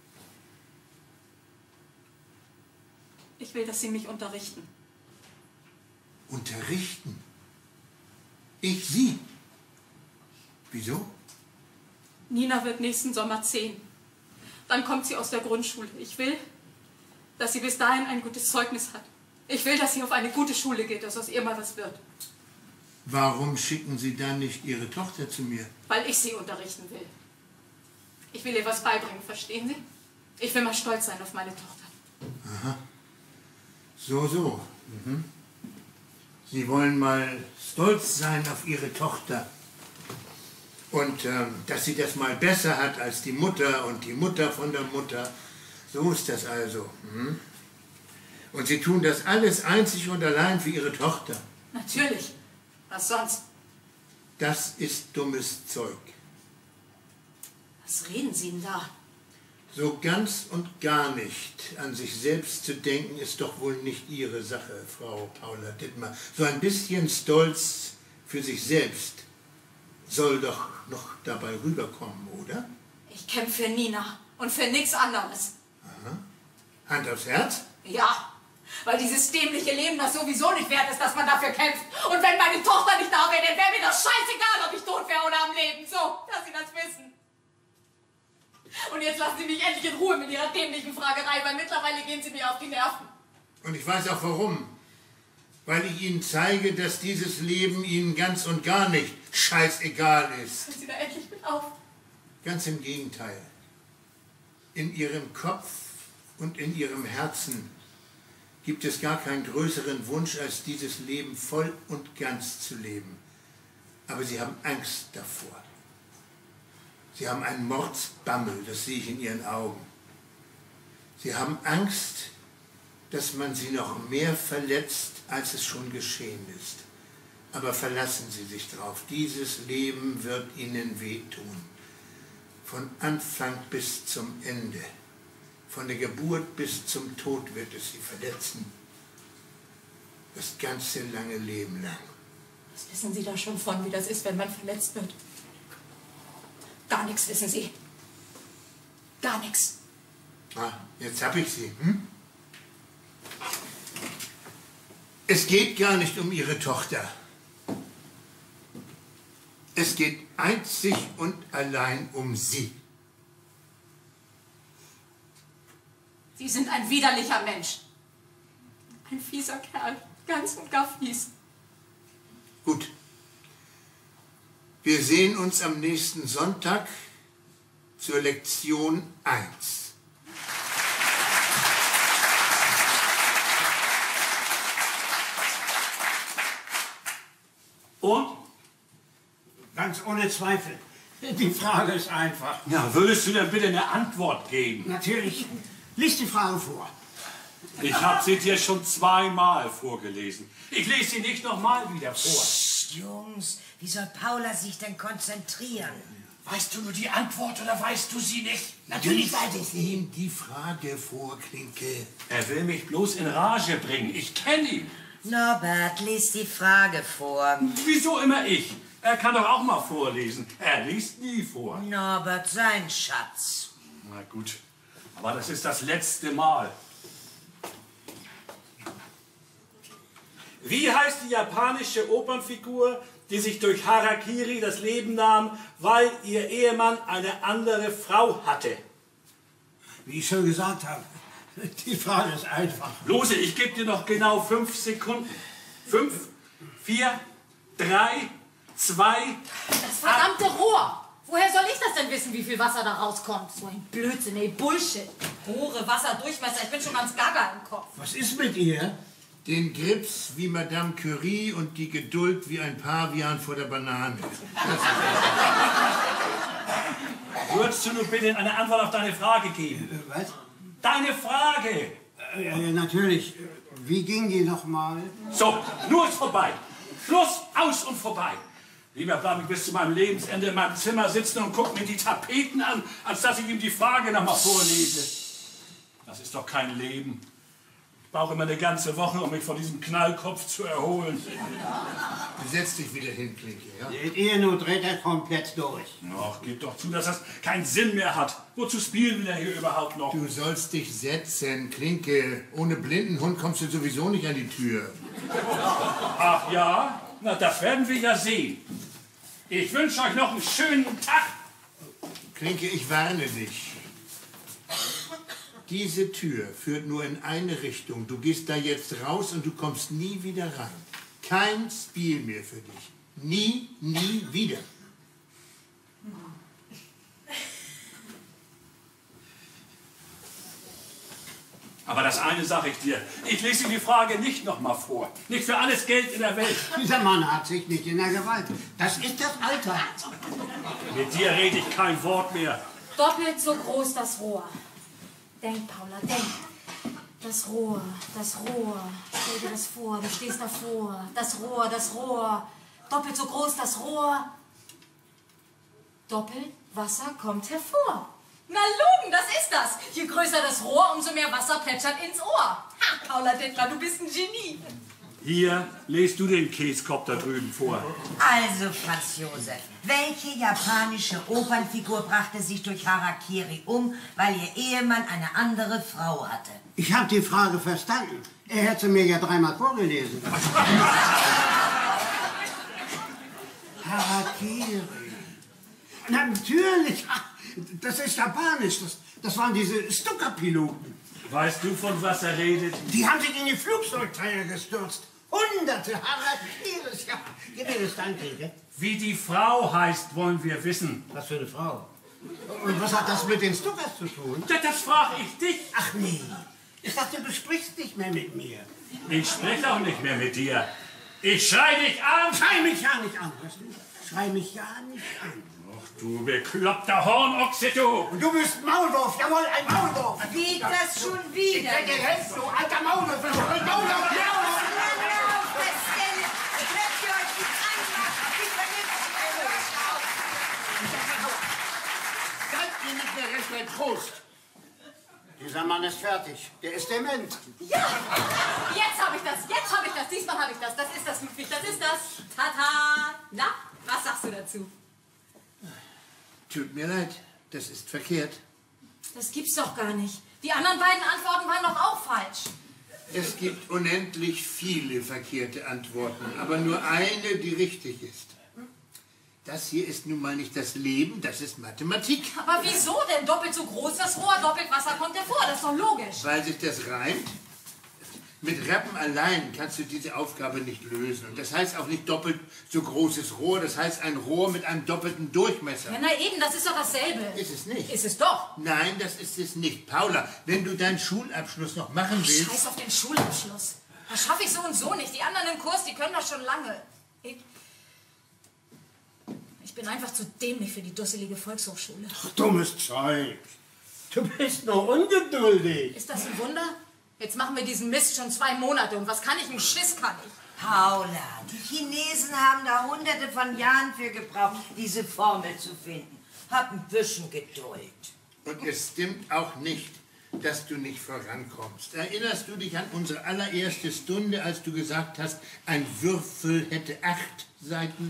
Ich will, dass Sie mich unterrichten. Unterrichten? Ich Sie? Wieso? Nina wird nächsten Sommer 10. Dann kommt sie aus der Grundschule. Ich will, dass sie bis dahin ein gutes Zeugnis hat. Ich will, dass sie auf eine gute Schule geht, dass aus ihr mal was wird. Warum schicken Sie dann nicht Ihre Tochter zu mir? Weil ich sie unterrichten will. Ich will ihr was beibringen, verstehen Sie? Ich will mal stolz sein auf meine Tochter. Aha. So. Mhm. Sie wollen mal stolz sein auf Ihre Tochter. Und dass sie das mal besser hat als die Mutter und die Mutter von der Mutter. So ist das also. Hm? Und sie tun das alles einzig und allein für ihre Tochter. Natürlich. Was sonst? Das ist dummes Zeug. Was reden Sie denn da? So ganz und gar nicht an sich selbst zu denken, ist doch wohl nicht Ihre Sache, Frau Paula Dittmar. So ein bisschen Stolz für sich selbst soll doch noch dabei rüberkommen, oder? Ich kämpfe für Nina und für nichts anderes. Aha. Hand aufs Herz? Ja, weil dieses dämliche Leben das sowieso nicht wert ist, dass man dafür kämpft. Und wenn meine Tochter nicht da wäre, dann wäre mir das scheißegal, ob ich tot wäre oder am Leben. So, dass Sie das wissen. Und jetzt lassen Sie mich endlich in Ruhe mit Ihrer dämlichen Fragerei, weil mittlerweile gehen Sie mir auf die Nerven. Und ich weiß auch warum. Weil ich Ihnen zeige, dass dieses Leben Ihnen ganz und gar nicht scheißegal ist. Hören Sie da endlich mit auf. Ganz im Gegenteil. In Ihrem Kopf und in Ihrem Herzen gibt es gar keinen größeren Wunsch, als dieses Leben voll und ganz zu leben. Aber Sie haben Angst davor. Sie haben einen Mordsbammel, das sehe ich in Ihren Augen. Sie haben Angst, dass man Sie noch mehr verletzt, als es schon geschehen ist. Aber verlassen Sie sich drauf, dieses Leben wird Ihnen wehtun. Von Anfang bis zum Ende. Von der Geburt bis zum Tod wird es Sie verletzen. Das ganze lange Leben lang. Was wissen Sie da schon von, wie das ist, wenn man verletzt wird? Gar nichts wissen Sie. Gar nichts. Ah, jetzt hab ich Sie. Hm? Es geht gar nicht um Ihre Tochter. Es geht einzig und allein um Sie. Sie sind ein widerlicher Mensch. Ein fieser Kerl. Ganz und gar fies. Gut. Wir sehen uns am nächsten Sonntag zur Lektion 1. Und? Ganz ohne Zweifel. Die Frage ist einfach. Ja, würdest du denn bitte eine Antwort geben? Natürlich. Lies die Frage vor. Ich habe sie dir schon 2-mal vorgelesen. Ich lese sie nicht nochmal wieder vor. Psst, Jungs, wie soll Paula sich denn konzentrieren? Weißt du nur die Antwort oder weißt du sie nicht? Natürlich weiß ich ihm die Frage vor, Klinke. Er will mich bloß in Rage bringen. Ich kenne ihn. Norbert, lies die Frage vor. Wieso immer ich? Er kann doch auch mal vorlesen. Er liest nie vor. Norbert, sein Schatz. Na gut, aber das ist das letzte Mal. Wie heißt die japanische Opernfigur, die sich durch Harakiri das Leben nahm, weil ihr Ehemann eine andere Frau hatte? Wie ich schon gesagt habe, die Frage ist einfach. Lose, ich gebe dir noch genau 5 Sekunden. 5, 4, 3, 2... Das verdammte Rohr! Woher soll ich das denn wissen, wie viel Wasser da rauskommt? So ein Blödsinn, ey, Bullshit. Rohre, Wasserdurchmesser, ich bin schon ganz gaga im Kopf. Was ist mit ihr? Den Grips wie Madame Curie und die Geduld wie ein Pavian vor der Banane. Würdest du nur bitte eine Antwort auf deine Frage geben? Was? Deine Frage! Natürlich. Wie ging die nochmal? So, nur ist vorbei. Schluss, aus und vorbei. Lieber bleibe ich bis zu meinem Lebensende in meinem Zimmer sitzen und gucke mir die Tapeten an, als dass ich ihm die Frage nochmal vorlese. Das ist doch kein Leben. Ich brauche immer eine ganze Woche, um mich von diesem Knallkopf zu erholen. Setz dich wieder hin, Klinke, ja? Die Ehenot dreht er komplett durch. Ach, gib doch zu, dass das keinen Sinn mehr hat. Wozu spielen wir hier überhaupt noch? Du sollst dich setzen, Klinke. Ohne Blindenhund kommst du sowieso nicht an die Tür. Ach ja? Na, das werden wir ja sehen. Ich wünsche euch noch einen schönen Tag. Klinke, ich warne dich. Diese Tür führt nur in eine Richtung. Du gehst da jetzt raus und du kommst nie wieder rein. Kein Spiel mehr für dich. Nie, nie wieder. Aber das eine sage ich dir. Ich lese die Frage nicht nochmal vor. Nicht für alles Geld in der Welt. Dieser Mann hat sich nicht in der Gewalt. Das ist das Alter. Mit dir rede ich kein Wort mehr. Doppelt so groß das Rohr. Denk, Paula, denk. Das Rohr, das Rohr. Stell dir das vor, du stehst davor. Das Rohr, das Rohr. Doppelt so groß das Rohr. Doppelt Wasser kommt hervor. Na Lugen, das ist das. Je größer das Rohr, umso mehr Wasser plätschert ins Ohr. Ha, Paula Dittler, du bist ein Genie. Hier, lest du den Käskopf da drüben vor. Also, Franz Josef, welche japanische Opernfigur brachte sich durch Harakiri um, weil ihr Ehemann eine andere Frau hatte? Ich habe die Frage verstanden. Er hätte mir ja 3-mal vorgelesen. Harakiri. Natürlich. Das ist japanisch. Das waren diese Stuka-Piloten. Weißt du, von was er redet? Die haben sich in die Flugzeugträger gestürzt. Hunderte Harakiris. Ja, gib mir das Danke. Wie die Frau heißt, wollen wir wissen. Was für eine Frau. Und was hat das mit den Stukas zu tun? Das frage ich dich. Ach nee. Ich dachte, du sprichst nicht mehr mit mir. Ich spreche auch nicht mehr mit dir. Ich schrei dich an. Schrei mich ja nicht an, weißt du? Schrei mich ja nicht an. Ach, du bekloppter Hornochse, du. Und du bist Maulwurf, jawohl, ein Maulwurf. Geht das schon wieder? Ich dir helfen, du alter Maulwurf. Maulwurf, Seid ihr nicht mehr recht ein Trost? Dieser Mann ist fertig. Der ist dement. Ja, jetzt habe ich das. Diesmal habe ich das. Das ist das, Ludwig, das ist das. Tata. Na, was sagst du dazu? Tut mir leid, das ist verkehrt. Das gibt's doch gar nicht. Die anderen beiden Antworten waren doch auch falsch. Es gibt unendlich viele verkehrte Antworten, aber nur eine, die richtig ist. Das hier ist nun mal nicht das Leben, das ist Mathematik. Aber wieso denn? Doppelt so groß das Rohr, doppelt Wasser kommt hervor. Das ist doch logisch. Weil sich das reimt. Mit Rappen allein kannst du diese Aufgabe nicht lösen. Und das heißt auch nicht doppelt so großes Rohr, das heißt ein Rohr mit einem doppelten Durchmesser. Ja, na eben, das ist doch dasselbe. Ist es nicht? Ist es doch. Nein, das ist es nicht. Paula, wenn du deinen Schulabschluss noch machen willst... Scheiß auf den Schulabschluss. Das schaffe ich so und so nicht. Die anderen im Kurs, die können das schon lange. Ich bin einfach zu dämlich für die dusselige Volkshochschule. Ach, dummes Zeug. Du bist noch ungeduldig. Ist das ein Wunder? Jetzt machen wir diesen Mist schon 2 Monate und was kann ich? Einen Schiss kann ich. Paula, die Chinesen haben da hunderte von Jahren für gebraucht, diese Formel zu finden. Hab ein bisschen Geduld. Und es stimmt auch nicht, dass du nicht vorankommst. Erinnerst du dich an unsere allererste Stunde, als du gesagt hast, ein Würfel hätte 8 Seiten?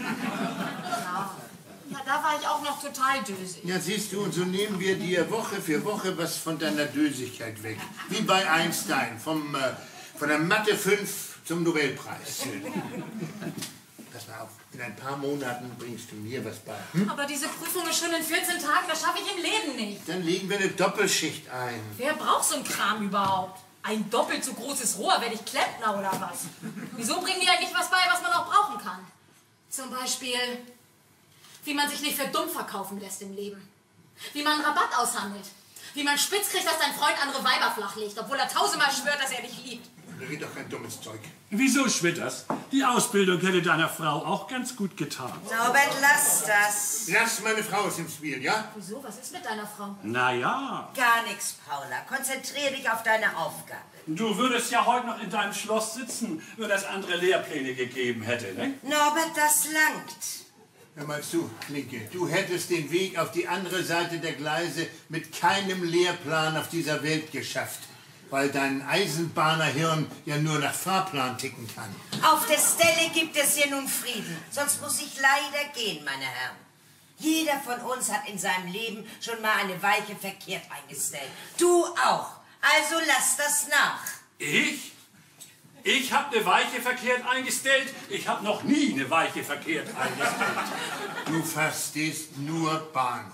Ja, da war ich auch noch total dösig. Ja, siehst du, und so nehmen wir dir Woche für Woche was von deiner Dösigkeit weg. Wie bei Einstein, von der Mathe 5 zum Nobelpreis. Pass mal auf, in ein paar Monaten bringst du mir was bei. Hm? Aber diese Prüfung ist schon in 14 Tagen, das schaffe ich im Leben nicht. Dann legen wir eine Doppelschicht ein. Wer braucht so einen Kram überhaupt? Ein doppelt so großes Rohr, werde ich Klempner oder was? Wieso bringen die eigentlich was bei, was man auch brauchen kann? Zum Beispiel, wie man sich nicht für dumm verkaufen lässt im Leben. Wie man Rabatt aushandelt. Wie man spitz kriegt, dass dein Freund andere Weiber flachlegt, obwohl er 1000-mal schwört, dass er dich liebt. Da geht doch kein dummes Zeug. Wieso, Schwitters? Die Ausbildung hätte deiner Frau auch ganz gut getan. Norbert, lass das. Lass meine Frau aus dem Spiel, ja? Wieso? Was ist mit deiner Frau? Naja, Gar nichts, Paula. Konzentrier dich auf deine Aufgabe. du würdest ja heute noch in deinem Schloss sitzen, wenn es andere Lehrpläne gegeben hätte, ne? Norbert, das langt. Hör mal zu, Klinke. Du hättest den Weg auf die andere Seite der Gleise mit keinem Lehrplan auf dieser Welt geschafft. Weil dein Eisenbahnerhirn ja nur nach Fahrplan ticken kann. Auf der Stelle gibt es hier nun Frieden. Sonst muss ich leider gehen, meine Herren. Jeder von uns hat in seinem Leben schon mal eine Weiche verkehrt eingestellt. Du auch. Also lass das nach. Ich? Ich habe eine Weiche verkehrt eingestellt? Ich habe noch nie eine Weiche verkehrt eingestellt. Du verstehst nur Bahnhof.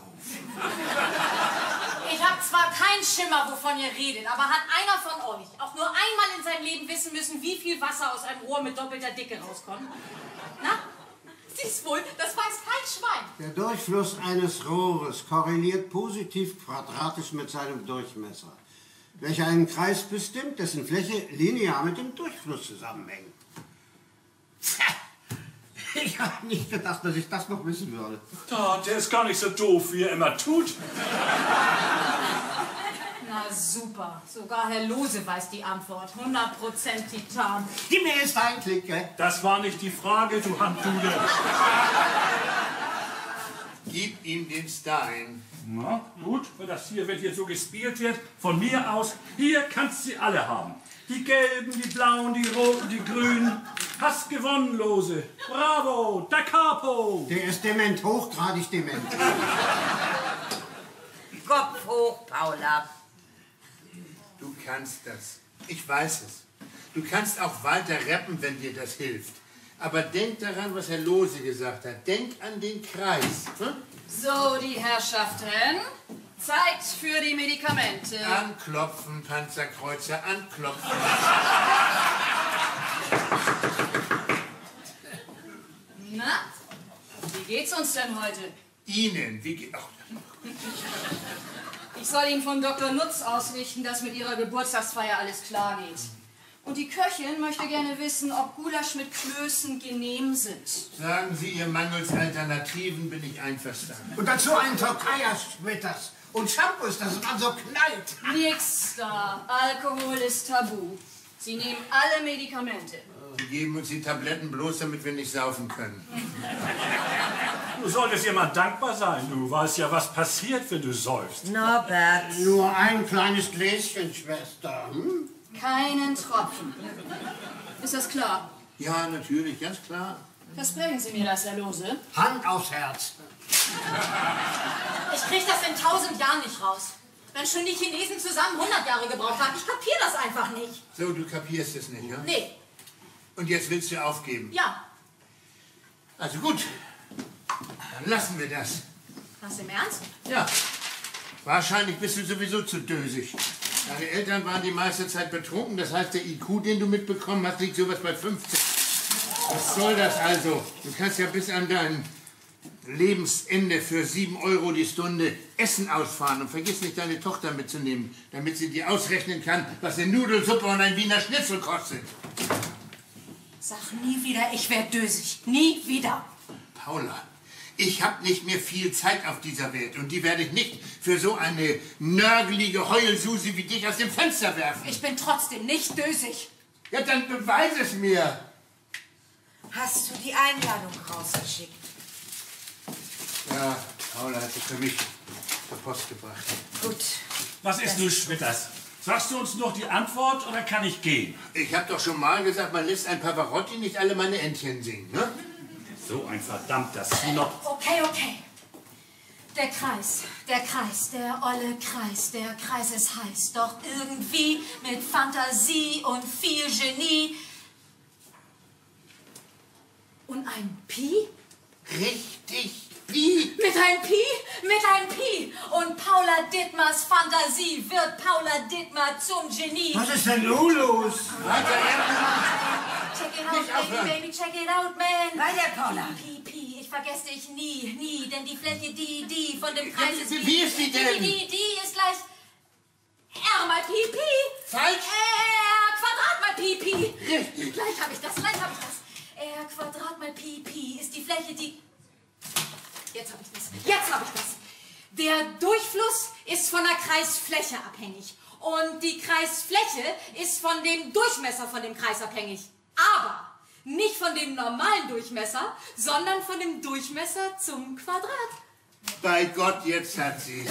Ich habe zwar keinen Schimmer, wovon ihr redet, aber hat einer von euch auch nur einmal in seinem Leben wissen müssen, wie viel Wasser aus einem Rohr mit doppelter Dicke rauskommt? Na? Siehst wohl, das weiß kein Schwein. Der Durchfluss eines Rohres korreliert positiv quadratisch mit seinem Durchmesser, welcher einen Kreis bestimmt, dessen Fläche linear mit dem Durchfluss zusammenhängt. Ich habe nicht gedacht, dass ich das noch wissen würde. Der ist gar nicht so doof, wie er immer tut. Na super, sogar Herr Lose weiß die Antwort. 100% Titan. Gib mir jetzt einen Klick, gell? Das war nicht die Frage, du Handdude. Gib ihm den Stein. Na, gut, weil das hier, wenn hier so gespielt wird, von mir aus, hier kannst du sie alle haben. Die gelben, die blauen, die roten, die grünen. Hast gewonnen, Lose. Bravo, da capo. Der ist dement, hochgradig dement. Kopf hoch, Paula. Du kannst das. Ich weiß es. Du kannst auch weiter rappen, wenn dir das hilft. Aber denk daran, was Herr Lose gesagt hat. Denk an den Kreis. Hm? So, die Herrschaften. Zeit für die Medikamente. Anklopfen, Panzerkreuzer, anklopfen. Na, wie geht's uns denn heute? Ihnen, wie geht... Ich soll Ihnen von Dr. Nutz ausrichten, dass mit Ihrer Geburtstagsfeier alles klar geht. Und die Köchin möchte gerne wissen, ob Gulasch mit Klößen genehm sind. Sagen Sie, ihr mangels Alternativen, bin ich einverstanden. Und dazu einen Tokaja-Splitters und Shampoos, dass man so knallt. Nix da. Alkohol ist tabu. Sie nehmen alle Medikamente. Sie geben uns die Tabletten bloß, damit wir nicht saufen können. Du solltest jemand dankbar sein. Du weißt ja, was passiert, wenn du säufst. Norbert. Nur ein kleines Gläschen, Schwester. Hm? Keinen Tropfen. Ist das klar? Ja, natürlich, ganz klar. Versprechen Sie mir das, Herr Lose? Hand aufs Herz. Ich krieg das in 1000 Jahren nicht raus. Wenn schon die Chinesen zusammen 100 Jahre gebraucht haben, ich kapier das einfach nicht. So, du kapierst es nicht, ja? Nee, Und jetzt willst du aufgeben? ja. Also gut, dann lassen wir das. Was, im Ernst? Ja, wahrscheinlich bist du sowieso zu dösig. Deine Eltern waren die meiste Zeit betrunken, das heißt, der IQ, den du mitbekommen hast, liegt sowas bei 15. Was soll das also? Du kannst ja bis an dein Lebensende für 7 € die Stunde Essen ausfahren und vergiss nicht, deine Tochter mitzunehmen, damit sie dir ausrechnen kann, was eine Nudelsuppe und ein Wiener Schnitzel kostet. Sag nie wieder, ich werd dösig. Nie wieder. Paula, ich habe nicht mehr viel Zeit auf dieser Welt und die werde ich nicht für so eine nörgelige Heulsuse wie dich aus dem Fenster werfen. Ich bin trotzdem nicht dösig. Ja, dann beweis es mir. Hast du die Einladung rausgeschickt? Ja, Paula hat sie für mich zur Post gebracht. Gut. Was ist du, Schwitters? Sagst du uns noch die Antwort oder kann ich gehen? Ich habe doch schon mal gesagt, man lässt ein Pavarotti nicht alle meine Entchen singen, ne? So ein verdammter Snob. Okay. Der Kreis, der olle Kreis, der Kreis ist heiß. Doch irgendwie mit Fantasie und viel Genie. Und ein Pi? Richtig, Pi. Mit ein Pi. Und Paula Dittmars Fantasie wird Paula Dittmar zum Genie. Was ist denn nun los? Weiter, Check it Nicht out, aufhören. baby, check it out, man. Weiter, Paula. Pi, ich vergesse dich nie, denn die Fläche, die von dem Kreis ist Wie ist die denn? Die ist gleich R mal Pi. Falsch. R Quadrat mal Pi. Richtig. Gleich habe ich das. R Quadrat mal Pi ist die Fläche, die... Jetzt habe ich das. Der Durchfluss ist von der Kreisfläche abhängig. Und die Kreisfläche ist von dem Durchmesser von dem Kreis abhängig. Aber nicht von dem normalen Durchmesser, sondern von dem Durchmesser zum Quadrat. Bei Gott, jetzt hat sie.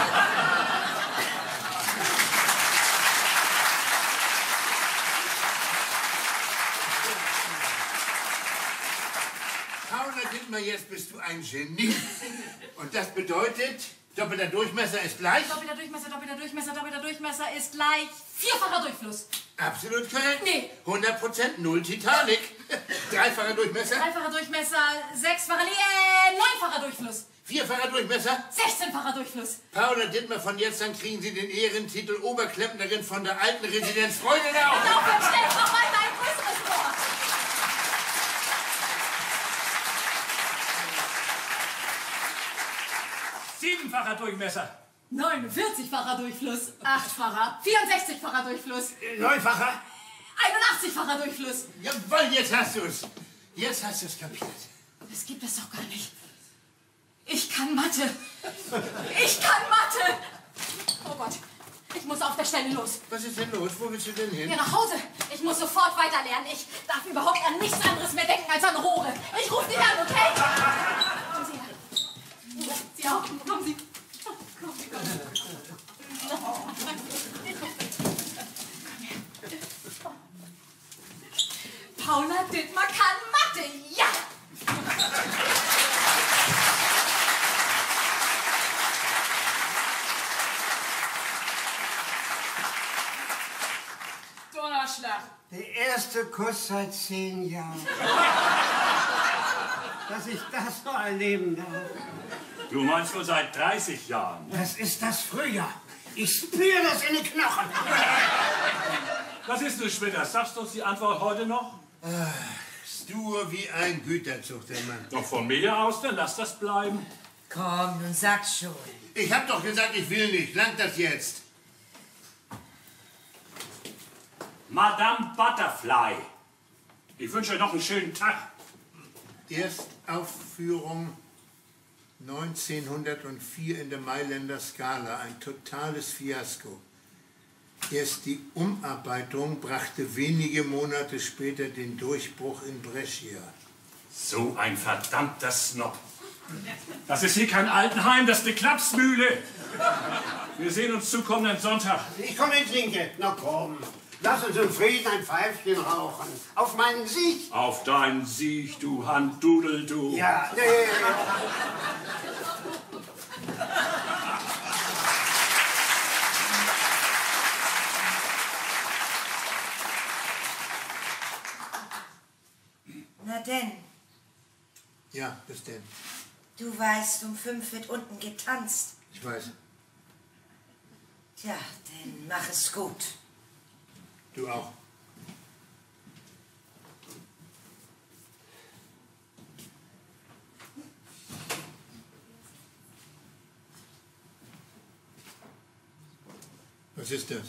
Paula Dittmar, jetzt bist du ein Genie. Und das bedeutet, doppelter Durchmesser ist gleich? Doppelter Durchmesser ist gleich vierfacher Durchfluss. Absolut korrekt. Nee. 100% null Titanic. Dreifacher Durchmesser, Dreifacher Durchmesser, neunfacher Durchfluss. vierfacher Durchmesser. 16-facher Durchfluss. Paula Dittmar, von jetzt an kriegen Sie den Ehrentitel Oberklempnerin von der alten Residenz Freudenau. Und auch dann stellt noch weiter ein größeres Wort. Siebenfacher Durchmesser. 49-facher Durchfluss. 8-facher. 64-facher Durchfluss. Neunfacher. 81-facher Durchfluss. Jawohl, jetzt hast du es. Jetzt hast du es kapiert. Das gibt es doch gar nicht. Ich kann Mathe. Ich kann Mathe. Oh Gott, ich muss auf der Stelle los. Was ist denn los? Wo willst du denn hin? Ja, nach Hause. Ich muss sofort weiterlernen. Ich darf überhaupt an nichts anderes mehr denken als an Rohre. Ich rufe Sie an, okay? Kommen Sie her. Sie auch. Kommen Sie. Kommen Sie, kommen Sie. Paula Dittmar kann Mathe. Ja! Donnerschlag. Der erste Kuss seit 10 Jahren. Dass ich das noch erleben darf. Du meinst wohl seit 30 Jahren? Das ist das Frühjahr. Ich spüre das in den Knochen. Was ist du, Schwitters? Sagst du uns die Antwort heute noch? Stur wie ein Güterzug, der Mann. Doch von mir aus, dann lass das bleiben. Komm, nun sag schon. Ich hab doch gesagt, ich will nicht. Langt das jetzt? Madame Butterfly. Ich wünsche euch noch einen schönen Tag. Erstaufführung 1904 in der Mailänder Scala. Ein totales Fiasko. Erst die Umarbeitung brachte wenige Monate später den Durchbruch in Brescia. So ein verdammter Snob. Das ist hier kein Altenheim, das ist eine Klapsmühle. Wir sehen uns kommenden Sonntag. Ich komme in Trinke. Na komm. Lass uns in Frieden ein Pfeifchen rauchen. Auf meinen Sieg. Auf deinen Sieg, du Handdudel, du. Ja. Na denn, Ja, was denn? du weißt, um 5 wird unten getanzt. Ich weiß. Tja, dann mach es gut. Du auch. Was ist das?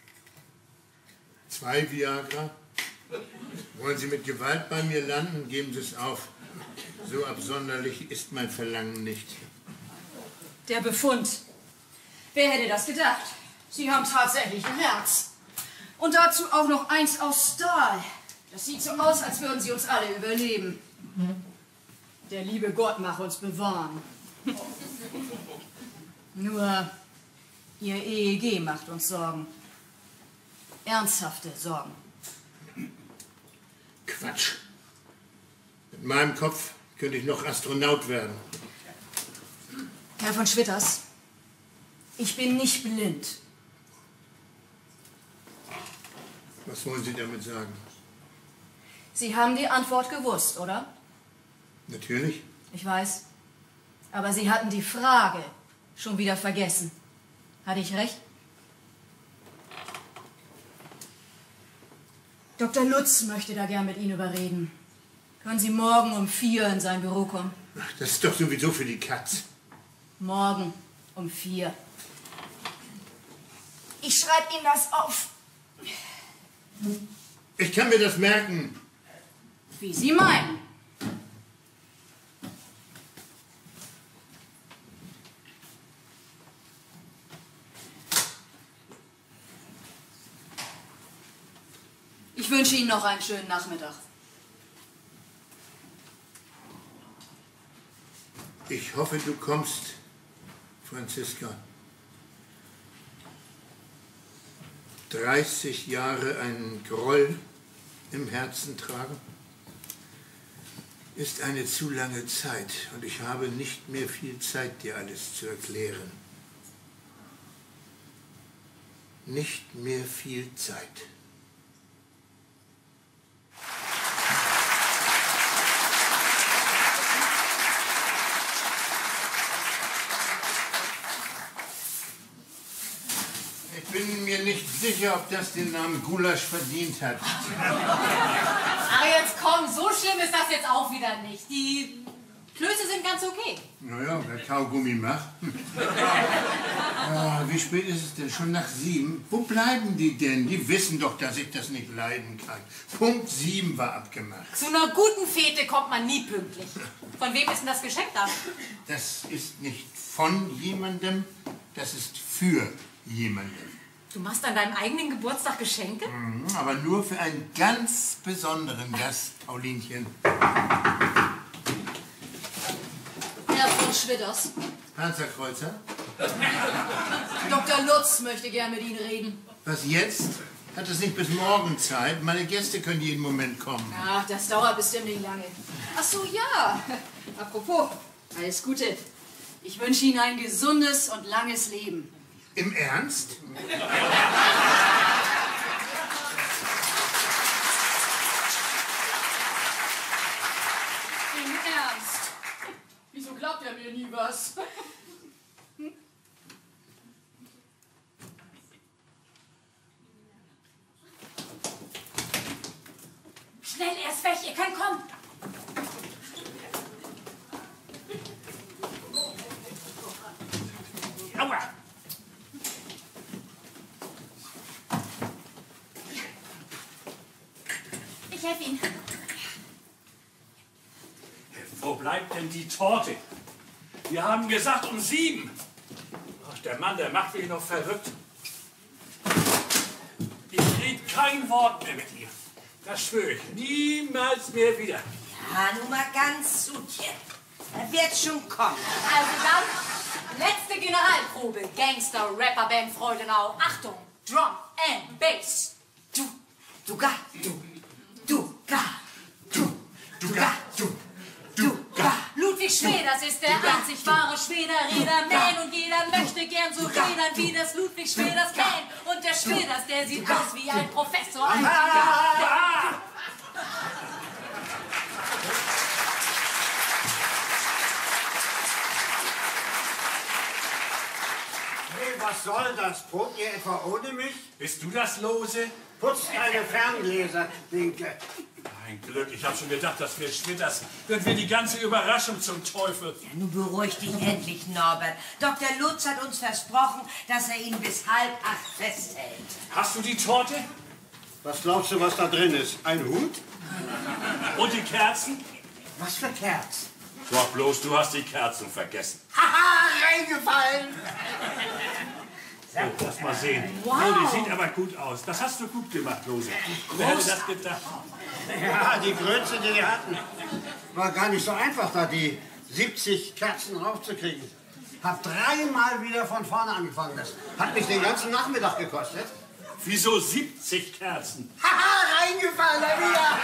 2 Viagra? Wollen Sie mit Gewalt bei mir landen? Geben Sie es auf. So absonderlich ist mein Verlangen nicht. Der Befund. Wer hätte das gedacht? Sie haben tatsächlich ein Herz. Und dazu auch noch eins aus Stahl. Das sieht so aus, als würden Sie uns alle überleben. Der liebe Gott mag uns bewahren. Nur Ihr EEG macht uns Sorgen. Ernsthafte Sorgen. Quatsch. Mit meinem Kopf könnte ich noch Astronaut werden. Herr von Schwitters, ich bin nicht blind. Was wollen Sie damit sagen? Sie haben die Antwort gewusst, oder? Natürlich. Ich weiß. Aber Sie hatten die Frage schon wieder vergessen. Hatte ich recht? Dr. Lutz möchte da gern mit Ihnen überreden. Können Sie morgen um 4 in sein Büro kommen? Ach, das ist doch sowieso für die Katz. Morgen um 4. Ich schreibe Ihnen das auf. Ich kann mir das merken. Wie Sie meinen. Ich wünsche Ihnen noch einen schönen Nachmittag. Ich hoffe, du kommst, Franziska. 30 Jahre einen Groll im Herzen tragen ist eine zu lange Zeit und ich habe nicht mehr viel Zeit, dir alles zu erklären. Nicht mehr viel Zeit. Ich bin mir nicht sicher, ob das den Namen Gulasch verdient hat. Aber jetzt komm, so schlimm ist das jetzt auch wieder nicht. Die Klöße sind ganz okay. Naja, wer Kaugummi macht. Ah, wie spät ist es denn? Schon nach 7? Wo bleiben die denn? Die wissen doch, dass ich das nicht leiden kann. Punkt 7 war abgemacht. Zu einer guten Fete kommt man nie pünktlich. Von wem ist denn das Geschenk da? Das ist nicht von jemandem, das ist für jemanden. Du machst an deinem eigenen Geburtstag Geschenke? Mhm, aber nur für einen ganz besonderen Gast, Paulinchen. Herr von Schwitters. Panzerkreuzer? Dr. Lutz möchte gern mit Ihnen reden. Was jetzt? Hat es nicht bis morgen Zeit? Meine Gäste können jeden Moment kommen. Ach, das dauert bestimmt nicht lange. Ach so, ja. Apropos, alles Gute. Ich wünsche Ihnen ein gesundes und langes Leben. Im Ernst? Im Ernst? Wieso glaubt er mir nie was? Schnell, er ist weg, ihr könnt kommen. Aua! Ich helfe Ihnen. Wo bleibt denn die Torte? Wir haben gesagt um 7. Ach, der Mann, der macht mich noch verrückt. Ich rede kein Wort mehr mit ihr. Das schwöre ich. Niemals mehr wieder. Ja, nun mal ganz zu dir. Er wird schon kommen. Also dann, letzte Generalprobe. Gangster, Rapperband Freudenau. Achtung, Drum and Bass. Du ga, du ga, du ga, du ga. Ludwig Schweders ist der einzig wahre Schweder-Räder-Man und jeder möchte gern so federn, wie das Ludwig Schweders kennt. Und der Schweders, der sieht aus wie ein Professor. Hey, was soll das? Probt ihr etwa ohne mich? Bist du das Lose? Putzt deine Ferngläser, Dinke. Mein Glück, ich habe schon gedacht, dass wir Schwitters wird wir die ganze Überraschung zum Teufel. Ja, nun beruhig dich endlich, Norbert. Dr. Lutz hat uns versprochen, dass er ihn bis 7:30 festhält. Hast du die Torte? Was glaubst du, was da drin ist? Ein Hut? Und die Kerzen? Was für Kerzen? Doch bloß, du hast die Kerzen vergessen. Haha, reingefallen! So, lass mal sehen. Wow. Oh, die sieht aber gut aus. Das hast du gut gemacht, Lose. Wer hätte das gedacht? Ja, die Größe, die wir hatten, war gar nicht so einfach, da die 70 Kerzen raufzukriegen. Hab 3-mal wieder von vorne angefangen. Das hat mich den ganzen Nachmittag gekostet. Wieso 70 Kerzen? Haha, reingefallen, da wieder!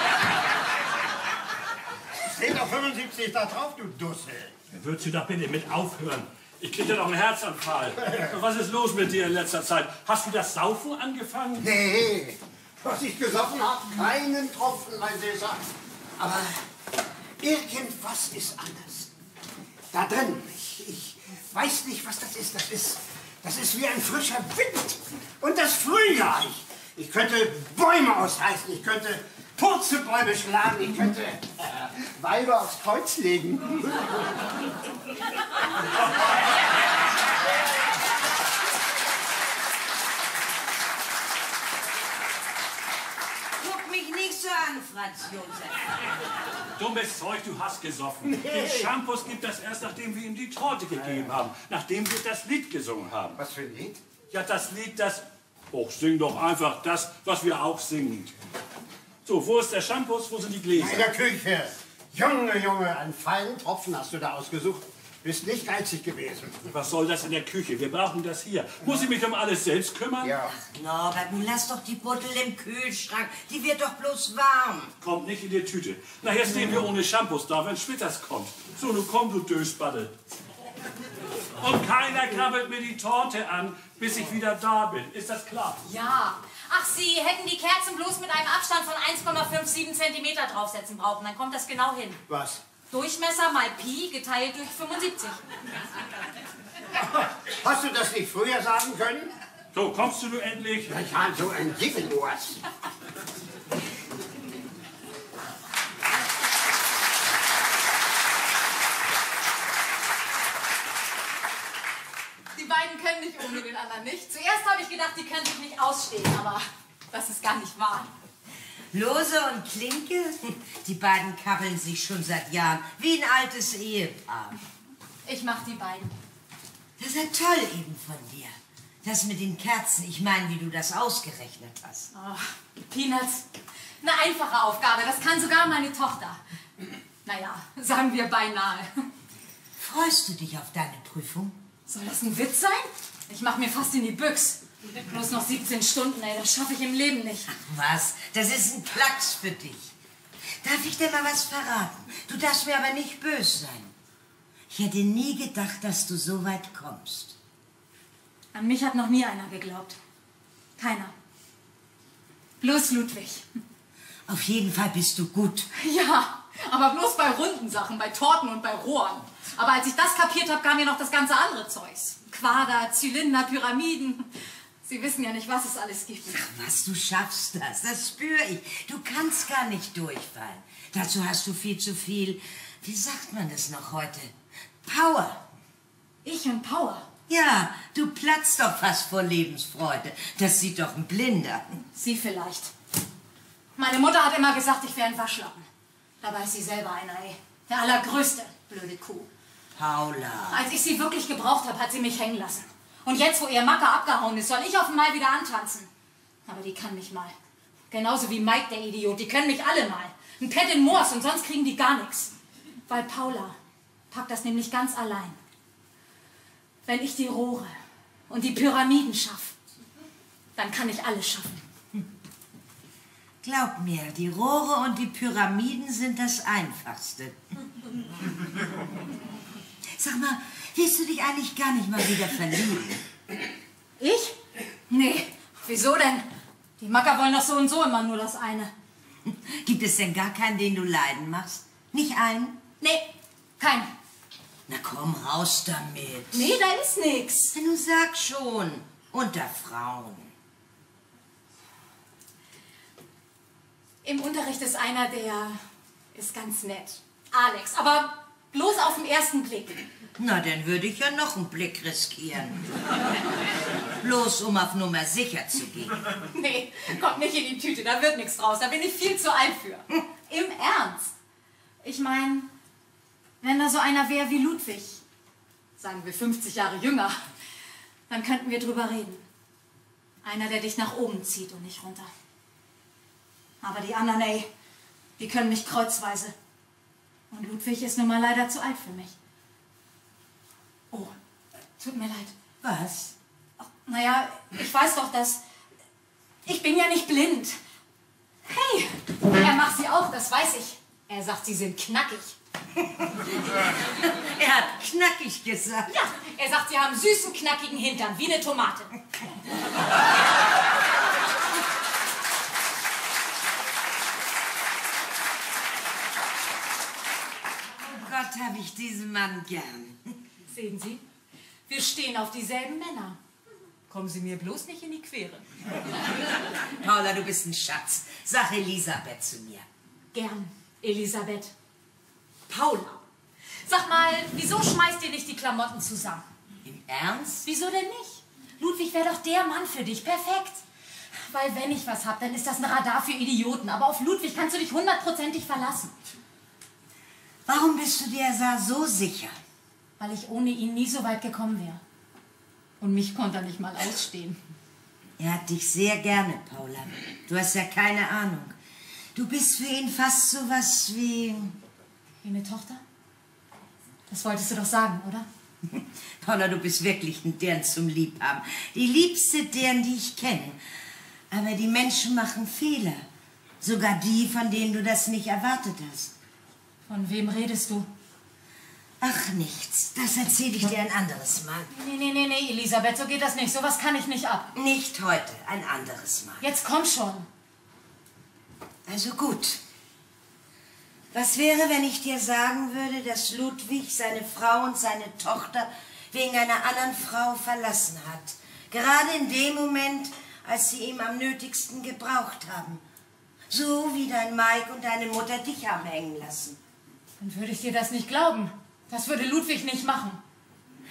Steht doch 75 da drauf, du Dussel. Würdest du da bitte mit aufhören? Ich krieg ja doch einen Herzanfall. Was ist los mit dir in letzter Zeit? Hast du das Saufen angefangen? Nee, was ich gesoffen habe, keinen Tropfen, mein Leser. Aber irgendwas ist anders. Da drin, ich weiß nicht, was das ist. Das ist wie ein frischer Wind. Und das Frühjahr. Ich könnte Bäume ausreißen, ich könnte Purzelbäume schlagen, ich könnte Weiber aufs Kreuz legen. Guck mich nicht so an, Franz Josef. Dummes Zeug, du hast gesoffen. Den Shampoos gibt das erst, nachdem wir ihm die Torte gegeben haben. Nachdem wir das Lied gesungen haben. Was für ein Lied? Ja, das Lied, das... Och, sing doch einfach das, was wir auch singen. So, wo ist der Shampoos? Wo sind die Gläser? In der Küche. Junge, einen feinen Tropfen hast du da ausgesucht. Bist nicht geizig gewesen. Was soll das in der Küche? Wir brauchen das hier. Muss ich mich um alles selbst kümmern? Ja. Norbert, nun lass doch die Buddel im Kühlschrank. Die wird doch bloß warm. Kommt nicht in die Tüte. Nachher stehen wir ohne Shampoos da, wenn Schwitters kommt. So, nun komm, du Dösbaddel. Und keiner krabbelt mir die Torte an, bis ich wieder da bin. Ist das klar? Ja. Ach, Sie hätten die Kerzen bloß mit einem Abstand von 1,57 cm draufsetzen brauchen. Dann kommt das genau hin. Was? Durchmesser mal Pi geteilt durch 75. Hast du das nicht früher sagen können? So, kommst du endlich? Ich habe so ein Dickelohrs. Die beiden können nicht ohne den anderen nicht. Zuerst habe ich gedacht, die können sich nicht ausstehen, aber das ist gar nicht wahr. Lose und Klinke, die beiden kabbeln sich schon seit Jahren wie ein altes Ehepaar. Ich mach die beiden. Das ist ja toll eben von dir. Das mit den Kerzen, ich meine, wie du das ausgerechnet hast. Oh, Peanuts, eine einfache Aufgabe, das kann sogar meine Tochter. Naja, sagen wir beinahe. Freust du dich auf deine Prüfung? Soll das ein Witz sein? Ich mach mir fast in die Büchs. Bloß noch 17 Stunden, ey, das schaffe ich im Leben nicht. Ach was, das ist ein Klacks für dich. Darf ich dir mal was verraten? Du darfst mir aber nicht böse sein. Ich hätte nie gedacht, dass du so weit kommst. An mich hat noch nie einer geglaubt. Keiner. Bloß Ludwig. Auf jeden Fall bist du gut. Ja, aber bloß bei runden Sachen, bei Torten und bei Rohren. Aber als ich das kapiert habe, kam mir noch das ganze andere Zeugs. Quader, Zylinder, Pyramiden. Sie wissen ja nicht, was es alles gibt. Ach was, du schaffst das. Das spüre ich. Du kannst gar nicht durchfallen. Dazu hast du viel zu viel, wie sagt man das noch heute? Power. Ich und Power? Ja, du platzt doch fast vor Lebensfreude. Das sieht doch ein Blinder. Sie vielleicht. Meine Mutter hat immer gesagt, ich wäre ein Waschlappen. Dabei ist sie selber einer, ey. Der allergrößte, blöde Kuh. Paula. Als ich sie wirklich gebraucht habe, hat sie mich hängen lassen. Und jetzt, wo ihr Macker abgehauen ist, soll ich auf einmal wieder antanzen. Aber die kann mich mal. Genauso wie Mike, der Idiot. Die können mich alle mal. Ein Pet in Moors und sonst kriegen die gar nichts. Weil Paula packt das nämlich ganz allein. Wenn ich die Rohre und die Pyramiden schaffe, dann kann ich alles schaffen. Glaub mir, die Rohre und die Pyramiden sind das Einfachste. Sag mal, willst du dich eigentlich gar nicht mal wieder verlieben? Ich? Nee. Wieso denn? Die Macker wollen doch so und so immer nur das eine. Gibt es denn gar keinen, den du leiden machst? Nicht einen? Nee, kein. Na komm, raus damit. Nee, da ist nix. Du sag schon, unter Frauen. Im Unterricht ist einer, der ist ganz nett. Alex, aber bloß auf den ersten Blick. Na, dann würde ich ja noch einen Blick riskieren. Bloß um auf Nummer sicher zu gehen. Nee, kommt nicht in die Tüte, da wird nichts draus. Da bin ich viel zu alt für. Im Ernst. Ich meine, wenn da so einer wäre wie Ludwig, sagen wir 50 Jahre jünger, dann könnten wir drüber reden. Einer, der dich nach oben zieht und nicht runter. Aber die anderen, ey, die können mich kreuzweise. Und Ludwig ist nun mal leider zu alt für mich. Oh, tut mir leid. Was? Ach, naja, ich weiß doch, dass... Ich bin ja nicht blind. Hey, er macht sie auch, das weiß ich. Er sagt, sie sind knackig. Er hat knackig gesagt. Ja, er sagt, sie haben süßen, knackigen Hintern, wie eine Tomate. Oh Gott, habe ich diesen Mann gern. Sehen Sie, wir stehen auf dieselben Männer. Kommen Sie mir bloß nicht in die Quere. Paula, du bist ein Schatz. Sag Elisabeth zu mir. Gern, Elisabeth. Paula. Sag mal, wieso schmeißt ihr nicht die Klamotten zusammen? Im Ernst? Wieso denn nicht? Ludwig wäre doch der Mann für dich, perfekt. Weil wenn ich was hab, dann ist das ein Radar für Idioten. Aber auf Ludwig kannst du dich 100%ig verlassen. Warum bist du dir so sicher? Weil ich ohne ihn nie so weit gekommen wäre. Und mich konnte er nicht mal ausstehen. Er hat dich sehr gerne, Paula. Du hast ja keine Ahnung. Du bist für ihn fast so was wie... Wie eine Tochter? Das wolltest du doch sagen, oder? Paula, du bist wirklich ein Dirn zum Liebhaben. Die liebste Dirn, die ich kenne. Aber die Menschen machen Fehler. Sogar die, von denen du das nicht erwartet hast. Von wem redest du? Ach, nichts. Das erzähle ich dir ein anderes Mal. Nee, Elisabeth, so geht das nicht. Sowas kann ich nicht ab. Nicht heute, ein anderes Mal. Jetzt komm schon. Also gut. Was wäre, wenn ich dir sagen würde, dass Ludwig seine Frau und seine Tochter wegen einer anderen Frau verlassen hat? Gerade in dem Moment, als sie ihm am nötigsten gebraucht haben. So wie dein Mike und deine Mutter dich haben hängen lassen. Dann würde ich dir das nicht glauben. Das würde Ludwig nicht machen.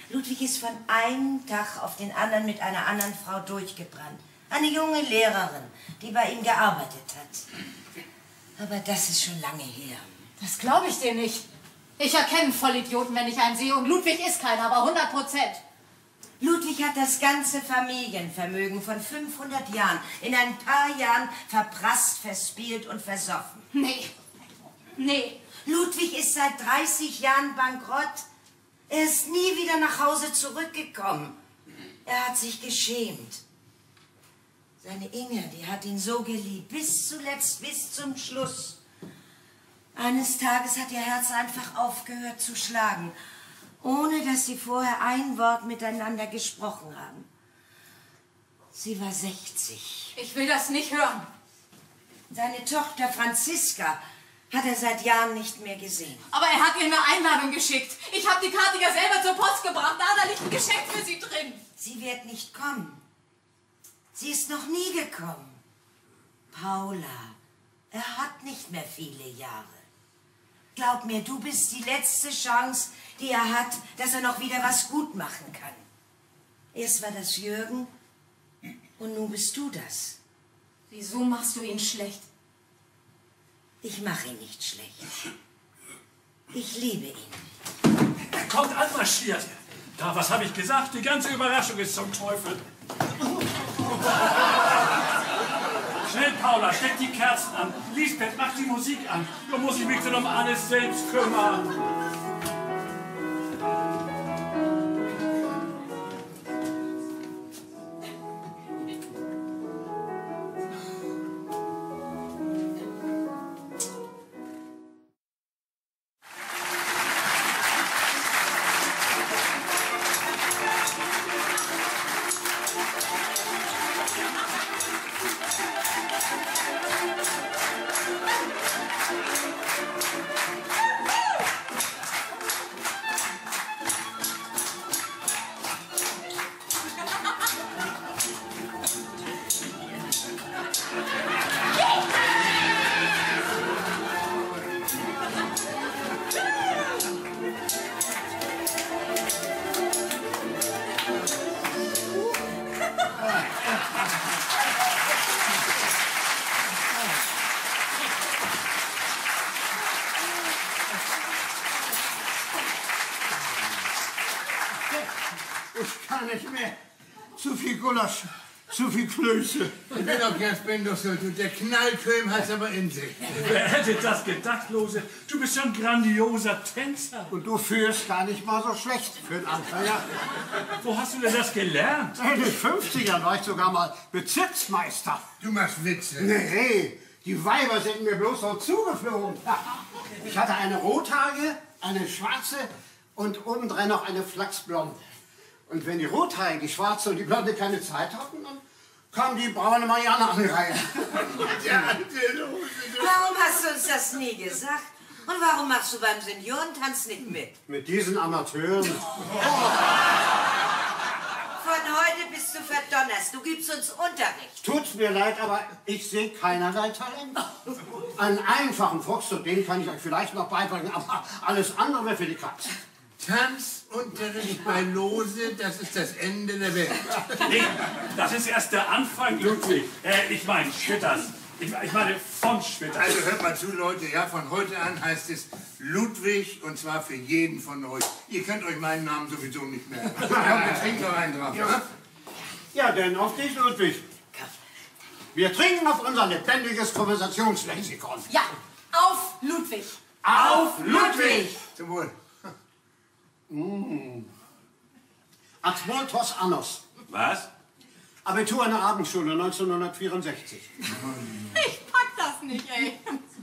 Ludwig ist von einem Tag auf den anderen mit einer anderen Frau durchgebrannt. Eine junge Lehrerin, die bei ihm gearbeitet hat. Aber das ist schon lange her. Das glaube ich dir nicht. Ich erkenne einen Vollidioten, wenn ich einen sehe. Und Ludwig ist keiner, aber 100%. Ludwig hat das ganze Familienvermögen von 500 Jahren in ein paar Jahren verprasst, verspielt und versoffen. Nee. Ludwig ist seit 30 Jahren bankrott. Er ist nie wieder nach Hause zurückgekommen. Er hat sich geschämt. Seine Inge, die hat ihn so geliebt, bis zuletzt, bis zum Schluss. Eines Tages hat ihr Herz einfach aufgehört zu schlagen, ohne dass sie vorher ein Wort miteinander gesprochen haben. Sie war 60. Ich will das nicht hören. Seine Tochter Franziska hat er seit Jahren nicht mehr gesehen. Aber er hat ihr eine Einladung geschickt. Ich habe die Karte ja selber zur Post gebracht. Da liegt ein Geschenk für sie drin. Sie wird nicht kommen. Sie ist noch nie gekommen. Paula, er hat nicht mehr viele Jahre. Glaub mir, du bist die letzte Chance, die er hat, dass er noch wieder was gut machen kann. Erst war das Jürgen und nun bist du das. Wieso machst du ihn schlecht? Ich mache ihn nicht schlecht. Ich liebe ihn. Er kommt anmarschiert. Da, was habe ich gesagt? Die ganze Überraschung ist zum Teufel. Schnell, Paula, steck die Kerzen an. Lisbeth, mach die Musik an. Da muss ich mich denn um alles selbst kümmern. Nicht mehr. Zu viel Gulasch, zu viel Klöße. Ich bin auch ganz bindungslos. Der Knallköhm hat's aber in sich. Wer hätte das gedacht, Lose? Du bist ja ein grandioser Tänzer. Und du fühlst gar nicht mal so schlecht für einen Anfänger. Wo hast du denn das gelernt? In den 50ern war ich sogar mal Bezirksmeister. Du machst Witze. Nee, die Weiber sind mir bloß so zugeflogen. Ich hatte eine rothaarige, eine schwarze und obendrein noch eine flachsblonde. Und wenn die Rothaarige, die Schwarze und die Blonde keine Zeit hatten, dann kam die braune Marianne angereiht. Warum hast du uns das nie gesagt? Und warum machst du beim Seniorentanz nicht mit? Mit diesen Amateuren. Von heute bist du verdonnerst. Du gibst uns Unterricht. Tut's mir leid, aber ich sehe keinerlei Talent. Einen einfachen Fuchs, den kann ich euch vielleicht noch beibringen, aber alles andere wäre für die Katz. Tanzunterricht bei Lose, das ist das Ende der Welt. Nee, das ist erst der Anfang, Ludwig. Ich meine, Schwitters. Ich meine, von Schwitters. Also hört mal zu, Leute, ja, von heute an heißt es Ludwig und zwar für jeden von euch. Ihr könnt euch meinen Namen sowieso nicht merken. Komm, wir trinken noch einen drauf, ja? Ja, denn auf dich, Ludwig. Wir trinken auf unser lebendiges Konversationslexikon. Ja, auf Ludwig. Auf Ludwig! Zum Wohl. Ad multos annos. Was? Abitur in der Abendschule 1964. Ich pack das nicht, ey.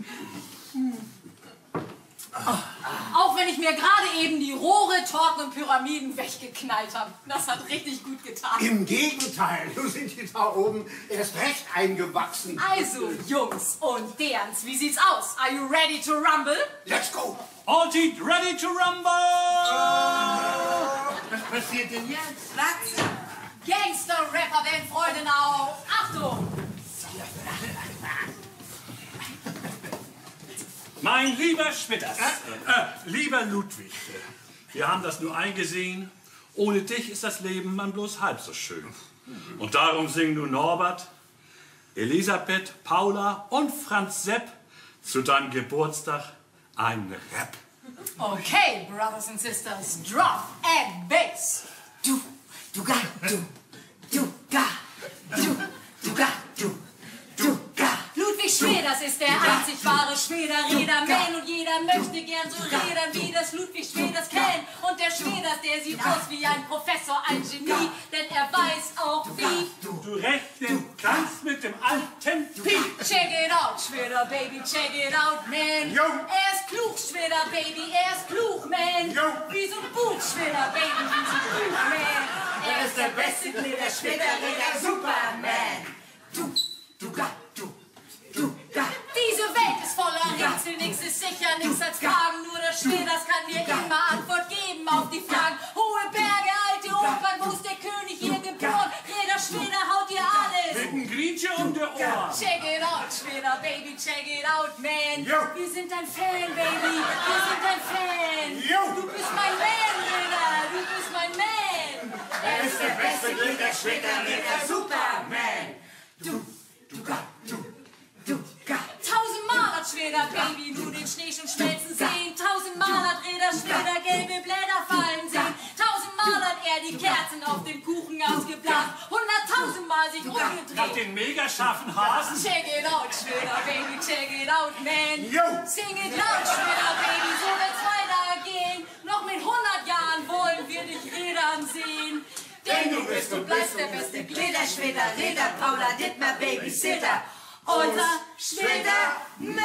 Auch wenn ich mir gerade eben die Rohre, Torten und Pyramiden weggeknallt habe. Das hat richtig gut getan. Im Gegenteil, du sind die da oben erst recht eingewachsen. Also, Jungs und Derns, wie sieht's aus? Are you ready to rumble? Let's go! All teeth ready to rumble! Was passiert denn jetzt? Was? Gangster-Rapper werden Freudenau. Achtung! Mein lieber Schwitters, lieber Ludwig, wir haben das nur eingesehen Ohne dich ist das Leben man bloß halb so schön. Und darum singen nun Norbert, Elisabeth, Paula und Franz Sepp zu deinem Geburtstag ein Rap. Okay, brothers and sisters, drop and bass. Du ga, du ga, du ga, du ga. Ludwig Schweders ist der einzig wahre Schweder-Räder-Man und jeder möchte gern so rädern, wie das Ludwig Schweders kennt. Und der Schweders, der sieht aus wie ein Professor, ein Genie, denn er weiß auch wie Du rechnen kannst mit dem alten Pi. Check it out, Schweder Baby, check it out, man. Er ist klug, Schweder Baby, er ist klug, man. Wie so ein Buch, Schweder Baby, wie so ein Buch, man. Er ist der beste Glieder, Schweder, Superman. Du ga, du ga. Diese Welt ist voller Rätsel, nix ist sicher, nix als Fragen. Nur der Schweders kann dir immer Antwort geben auf die Fragen. Hohe Berge, alte Opern, wo ist der König hier geboren? Jeder Schweder haut dir alles. Mit dem Grinchen um der Ohr. Check it out, Schweder Baby, check it out, man. Wir sind dein Fan, Baby, wir sind dein Fan. Du bist mein Man, Ritter, du bist mein Man. Er ist der beste Glieder, Schweder, Superman. Du ga, du ga. 1000-mal hat Schweder Baby nur den Schnee schon schmelzen sehen. 1000-mal hat Räder Schweder gelbe Blätter fallen sehen. 1000-mal hat er die Kerzen auf dem Kuchen ausgeblasen. 100.000-mal sich Nach umgedreht. den mega scharfen Hasen. Check it out, Schweder Baby, check it out, man. Sing it loud, Schweder Baby, so wird's weitergehen. Noch mit 100 Jahren wollen wir dich rädern sehen. Denn du bist und bleibst der beste Glieder, Schweder, Räder, Paula, Dittmar, Babysitter. Unser Schweder-Man.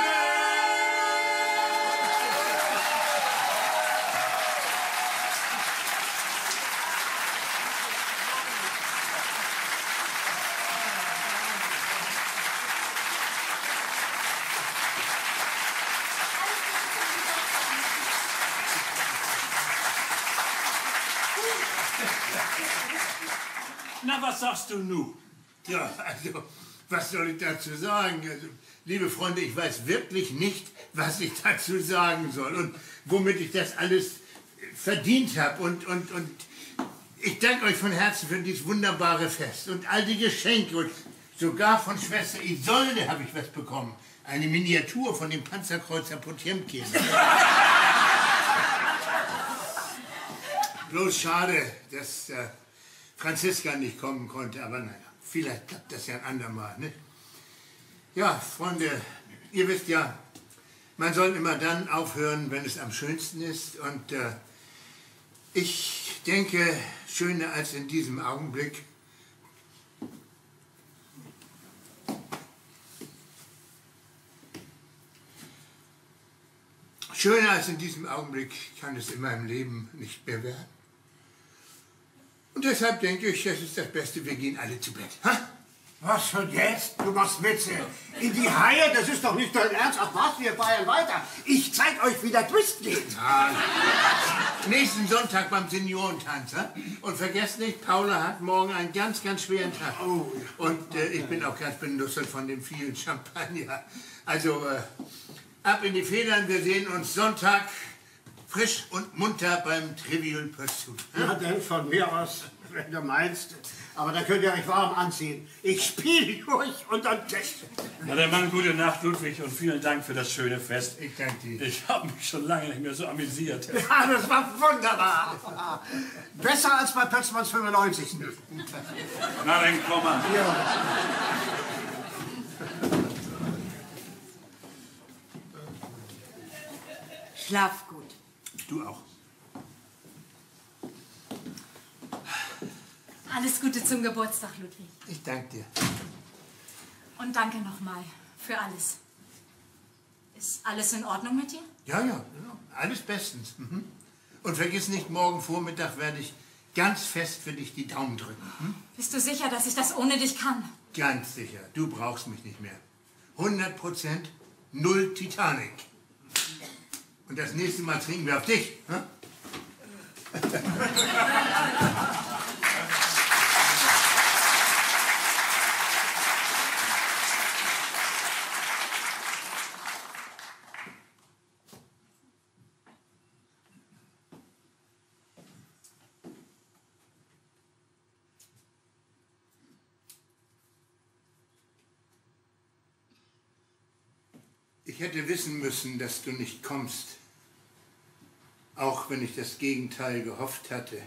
Na, was sagst du nun? Ja, also, was soll ich dazu sagen? Also, liebe Freunde, ich weiß wirklich nicht, was ich dazu sagen soll und womit ich das alles verdient habe. Und ich danke euch von Herzen für dieses wunderbare Fest und all die Geschenke und sogar von Schwester Isolde habe ich was bekommen. Eine Miniatur von dem Panzerkreuzer Potemkin. Bloß schade, dass Franziska nicht kommen konnte, aber naja, vielleicht klappt das ja ein andermal, ne? Ja, Freunde, ihr wisst ja, man soll immer dann aufhören, wenn es am schönsten ist und ich denke, schöner als in diesem Augenblick kann es in meinem Leben nicht mehr werden. Und deshalb denke ich, es ist das Beste, wir gehen alle zu Bett. Ha? Was schon jetzt? Du machst Witze. In die Haie, das ist doch nicht dein Ernst. Ach was, wir feiern weiter. Ich zeig euch, wie der Twist geht. Nächsten Sonntag beim Seniorentanz. Ha? Und vergesst nicht, Paula hat morgen einen ganz, ganz schweren Tag. Oh. Und ich bin auch ganz benussert von dem vielen Champagner. Also, ab in die Federn, wir sehen uns Sonntag frisch und munter beim Trivial Pursuit. Ja, denn von mir aus, wenn du meinst. Aber da könnt ihr euch warm anziehen. Ich spiele euch unterm Tisch. Na, der Mann, gute Nacht, Ludwig, und vielen Dank für das schöne Fest. Ich danke dir. Ich habe mich schon lange nicht mehr so amüsiert. Ja, das war wunderbar. Besser als bei Pötzmanns 95. Na, dann komm mal. Schlaf gut. Du auch. Alles Gute zum Geburtstag, Ludwig. Ich danke dir. Und danke nochmal für alles. Ist alles in Ordnung mit dir? Ja, alles bestens. Mhm. Und vergiss nicht, morgen Vormittag werde ich ganz fest für dich die Daumen drücken. Hm? Bist du sicher, dass ich das ohne dich kann? Ganz sicher. Du brauchst mich nicht mehr. 100%, 0 Titanic. Und das nächste Mal trinken wir auf dich. Hm? hätte wissen müssen, dass du nicht kommst. Auch wenn ich das Gegenteil gehofft hatte.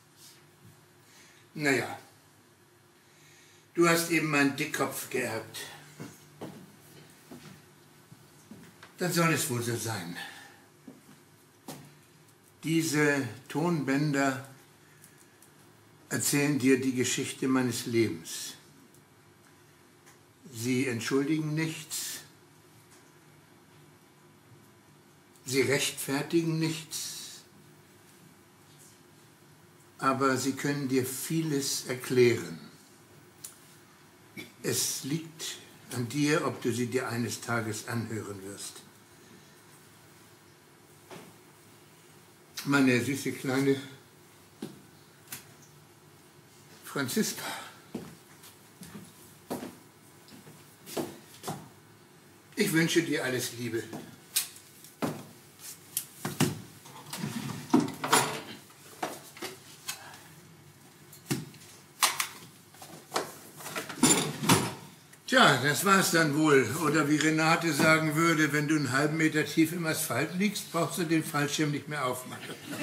Naja, du hast eben meinen Dickkopf geerbt. Dann soll es wohl so sein. Diese Tonbänder erzählen dir die Geschichte meines Lebens. Sie entschuldigen nichts. Sie rechtfertigen nichts. Aber sie können dir vieles erklären. Es liegt an dir, ob du sie dir eines Tages anhören wirst. Meine süße kleine Franziska. Ich wünsche dir alles Liebe. Tja, das war's dann wohl. Oder wie Renate sagen würde, wenn du einen halben Meter tief im Asphalt liegst, brauchst du den Fallschirm nicht mehr aufmachen.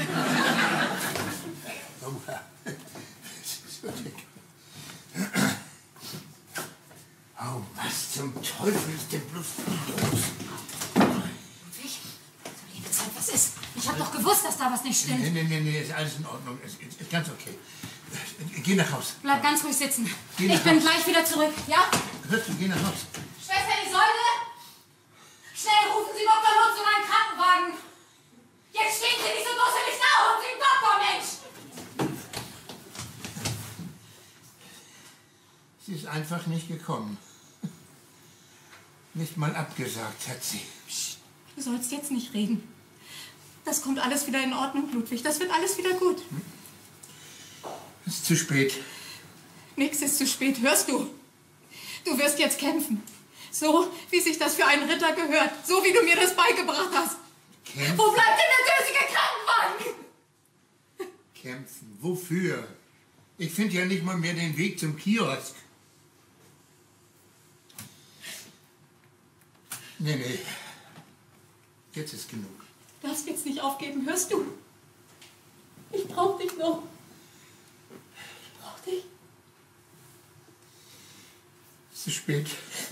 Oh, was zum Teufel ist denn bloß los? Ludwig, so liebe Zeit, was ist? Ich hab doch gewusst, dass da was nicht stimmt. Nee, ist alles in Ordnung. Ist ganz okay. Geh nach Haus. Bleib ganz ruhig sitzen. Ich bin gleich wieder zurück, ja? Hörst du, geh nach Haus. Schwester Isolde! Schnell rufen Sie Dr. Lutz und einen Krankenwagen! Jetzt stehen Sie nicht so dusselig da und Sie Doktor, Mensch! Sie ist einfach nicht gekommen. Nicht mal abgesagt hat sie. Psst, du sollst jetzt nicht reden. Das kommt alles wieder in Ordnung, Ludwig. Das wird alles wieder gut. Es ist zu spät. Nichts ist zu spät, hörst du? Du wirst jetzt kämpfen. So, wie sich das für einen Ritter gehört. So, wie du mir das beigebracht hast. Kämpfen? Wo bleibt denn der dösige Krankenwagen? Kämpfen? Wofür? Ich finde ja nicht mal mehr den Weg zum Kiosk. Nee. Jetzt ist genug. Du darfst jetzt nicht aufgeben, hörst du? Ich brauch dich noch. Ich brauch dich. Zu spät.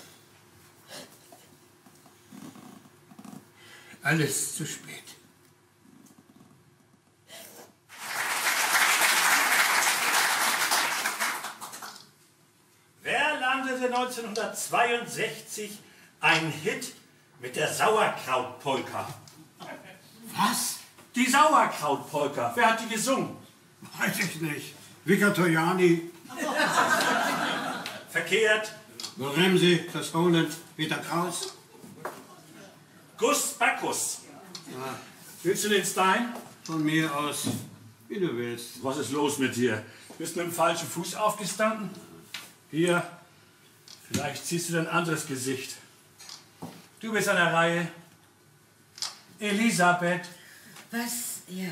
Alles zu spät. Wer landete 1962 ein Hit mit der Sauerkrautpolka? Was? Die Sauerkrautpolka. Wer hat die gesungen? Weiß ich nicht. Vicatoriani, Verkehrt. Bremse, das Holland, Peter Kraus. Gus Bacchus. Ja, Willst du den Stein? von mir aus, wie du willst. Was ist los mit dir? Bist du mit dem falschen Fuß aufgestanden? Hier, vielleicht ziehst du dein anderes Gesicht. Du bist an der Reihe. Elisabeth. Was? Ja.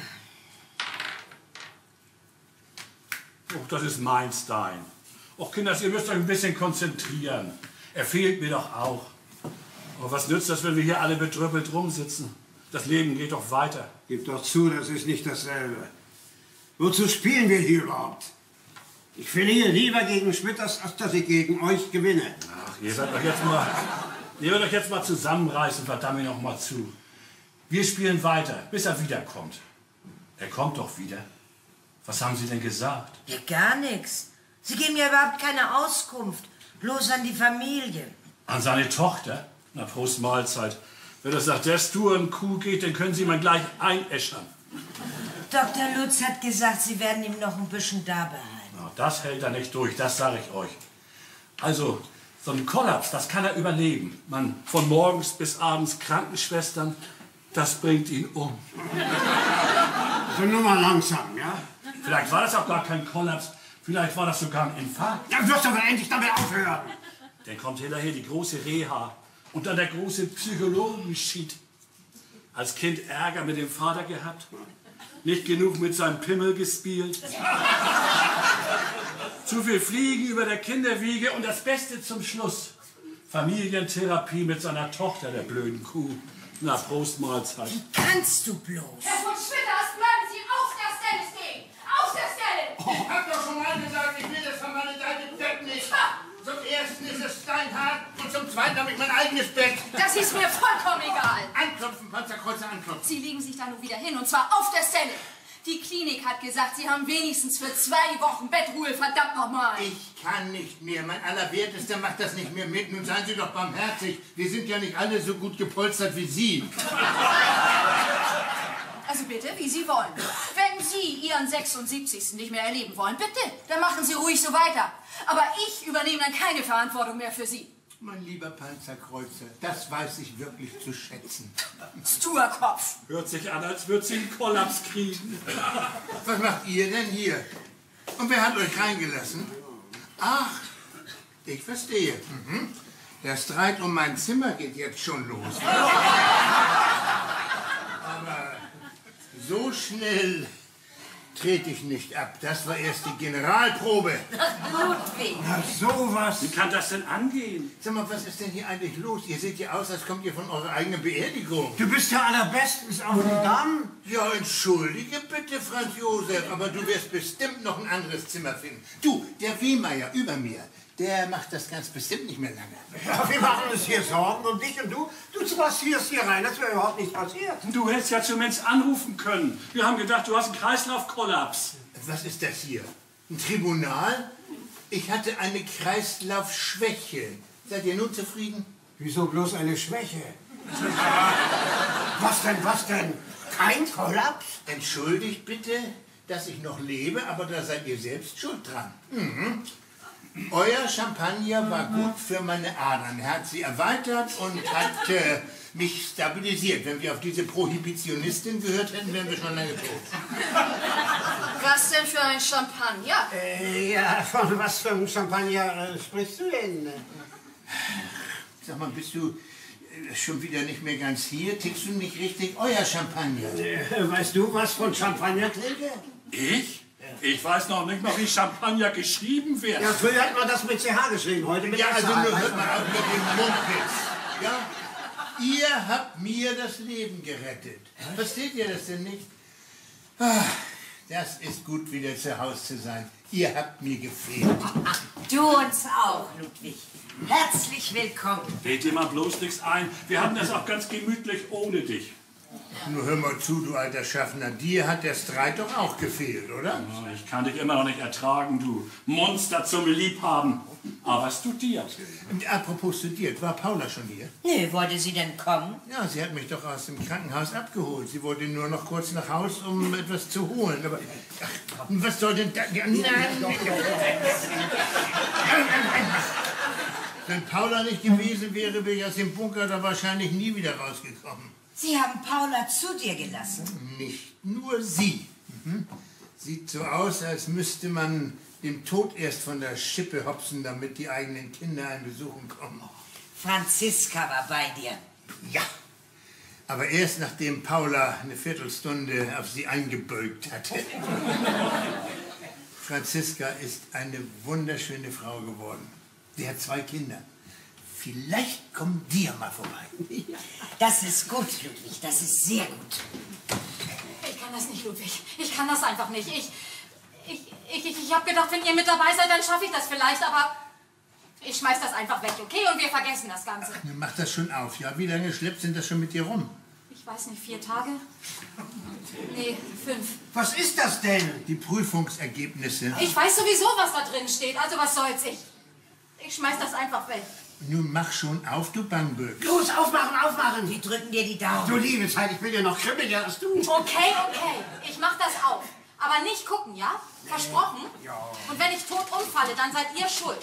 Oh, das ist mein Stein. Och, Kinders, ihr müsst euch ein bisschen konzentrieren. Er fehlt mir doch auch. Aber was nützt das, wenn wir hier alle bedrüppelt rumsitzen? Das Leben geht doch weiter. Gib doch zu, das ist nicht dasselbe. Wozu spielen wir hier überhaupt? Ich verliere lieber gegen Schmitters, als dass ich gegen euch gewinne. Ach, ihr werdet euch jetzt mal zusammenreißen, verdammt noch mal zu. Wir spielen weiter, bis er wiederkommt. Er kommt doch wieder. Was haben Sie denn gesagt? Ja, gar nichts. Sie geben ja überhaupt keine Auskunft. Bloß an die Familie. An seine Tochter? Na, Prost Mahlzeit. Wenn das nach der sturen Kuh geht, dann können Sie mal gleich einäschern. Dr. Lutz hat gesagt, Sie werden ihm noch ein bisschen da behalten. Na, das hält er nicht durch, das sage ich euch. Also, so ein Kollaps, das kann er überleben. Man, von morgens bis abends Krankenschwestern, das bringt ihn um. Also nur mal langsam, ja? Vielleicht war das auch gar kein Kollaps, vielleicht war das sogar ein Infarkt. Ja, wirst aber endlich damit aufhören. Dann kommt hinterher die große Reha und dann der große Psychologenschied. Als Kind Ärger mit dem Vater gehabt, nicht genug mit seinem Pimmel gespielt, zu viel Fliegen über der Kinderwiege und das Beste zum Schluss. Familientherapie mit seiner Tochter, der blöden Kuh. Na, Prost, Mahlzeit. Wie kannst du bloß? Herr von Schwitters, bleiben Sie auf der Stelle stehen! Auf der Stelle! Ich hab doch schon mal gesagt, ich will das von meiner deine Bett nicht. Zum ersten ist es steinhart und zum zweiten habe ich mein eigenes Bett. Das ist mir vollkommen egal. Anklopfen, Panzerkreuzer, anklopfen. Sie legen sich da nun wieder hin, und zwar auf der Stelle. Die Klinik hat gesagt, Sie haben wenigstens für 2 Wochen Bettruhe, verdammt nochmal. Ich kann nicht mehr. Mein Allerwertester macht das nicht mehr mit. Nun seien Sie doch barmherzig. Wir sind ja nicht alle so gut gepolstert wie Sie. Also bitte, wie Sie wollen. Wenn Sie Ihren 76. nicht mehr erleben wollen, bitte, dann machen Sie ruhig so weiter. Aber ich übernehme dann keine Verantwortung mehr für Sie. Mein lieber Panzerkreuzer, das weiß ich wirklich zu schätzen. Stuerkopf. Hört sich an, als würd sie einen Kollaps kriegen. Was macht ihr denn hier? Und wer hat euch reingelassen? Ach, ich verstehe. Mhm. Der Streit um mein Zimmer geht jetzt schon los. Aber so schnell trete ich nicht ab. Das war erst die Generalprobe. Ludwig. Na, sowas. Wie kann das denn angehen? Sag mal, was ist denn hier eigentlich los? Ihr seht ja aus, als kommt ihr von eurer eigenen Beerdigung. Du bist ja allerbestens auf die Damen. Ja, entschuldige bitte, Franz Josef, aber du wirst bestimmt noch ein anderes Zimmer finden. Du, der Wehmeier über mir, der macht das ganz bestimmt nicht mehr lange. Ja, wir machen uns hier Sorgen um dich und du spazierst hier rein, als wäre überhaupt nichts passiert. Du hättest ja zumindest anrufen können. Wir haben gedacht, du hast einen Kreislaufkollaps. Was ist das hier? Ein Tribunal? Ich hatte eine Kreislaufschwäche. Seid ihr nun zufrieden? Wieso bloß eine Schwäche? Was denn? Kein Kollaps? Entschuldigt bitte, dass ich noch lebe, aber da seid ihr selbst schuld dran. Mhm. Euer Champagner war gut für meine Adern. Er hat sie erweitert und hat mich stabilisiert. Wenn wir auf diese Prohibitionistin gehört hätten, wären wir schon lange tot. Was denn für ein Champagner? Ja, von was für einem Champagner sprichst du denn? Sag mal, bist du schon wieder nicht mehr ganz hier? Tickst du nicht richtig? Euer Champagner. Weißt du was von Champagner trinke? Ich? Ich weiß noch nicht mal, wie Champagner geschrieben wird. Ja, früher hat man das mit CH geschrieben, heute mit Ja, SH. also nur hört mal auf mit dem Mumpitz. Ja? Ihr habt mir das Leben gerettet. Versteht ihr das denn nicht? Ah, das ist gut, wieder zu Hause zu sein. Ihr habt mir gefehlt. Du uns auch, Ludwig. Herzlich willkommen. Fällt dir mal bloß nichts ein. Wir hatten das auch ganz gemütlich ohne dich. Nur hör mal zu, du alter Schaffner. Dir hat der Streit doch auch gefehlt, oder? Ich kann dich immer noch nicht ertragen, du Monster zum Liebhaben. Aber studiert. Und apropos studiert, war Paula schon hier? Nö, wollte sie denn kommen? Ja, sie hat mich doch aus dem Krankenhaus abgeholt. Sie wollte nur noch kurz nach Haus, um etwas zu holen. Aber ach, was soll denn da... Nein. Wenn Paula nicht gewesen wäre, wäre ich aus dem Bunker da wahrscheinlich nie wieder rausgekommen. Sie haben Paula zu dir gelassen. Nicht nur sie. Mhm. Sieht so aus, als müsste man dem Tod erst von der Schippe hopsen, damit die eigenen Kinder einen besuchen kommen. Franziska war bei dir. Ja, aber erst nachdem Paula eine Viertelstunde auf sie eingebeugt hatte. Franziska ist eine wunderschöne Frau geworden. Sie hat 2 Kinder. Vielleicht kommen die ja mal vorbei. Das ist gut, Ludwig, das ist sehr gut. Ich kann das nicht, Ludwig. Ich kann das einfach nicht. Ich habe gedacht, wenn ihr mit dabei seid, dann schaffe ich das vielleicht, aber ich schmeiß das einfach weg, okay? Und wir vergessen das Ganze. Ach, mach das schon auf, ja? Wie lange schleppst denn das schon mit dir rum? Ich weiß nicht, 4 Tage? Nee, 5. Was ist das denn? Die Prüfungsergebnisse. Ich weiß sowieso, was da drin steht, also was soll's. Ich schmeiß das einfach weg. Nun mach schon auf, du Bangböck. Los, aufmachen! Wir drücken dir die Daumen. Du liebe Zeit, ich bin ja noch kribbeliger als du. Okay, ich mach das auf. Aber nicht gucken, ja? Versprochen? Ja. Und wenn ich tot umfalle, dann seid ihr schuld.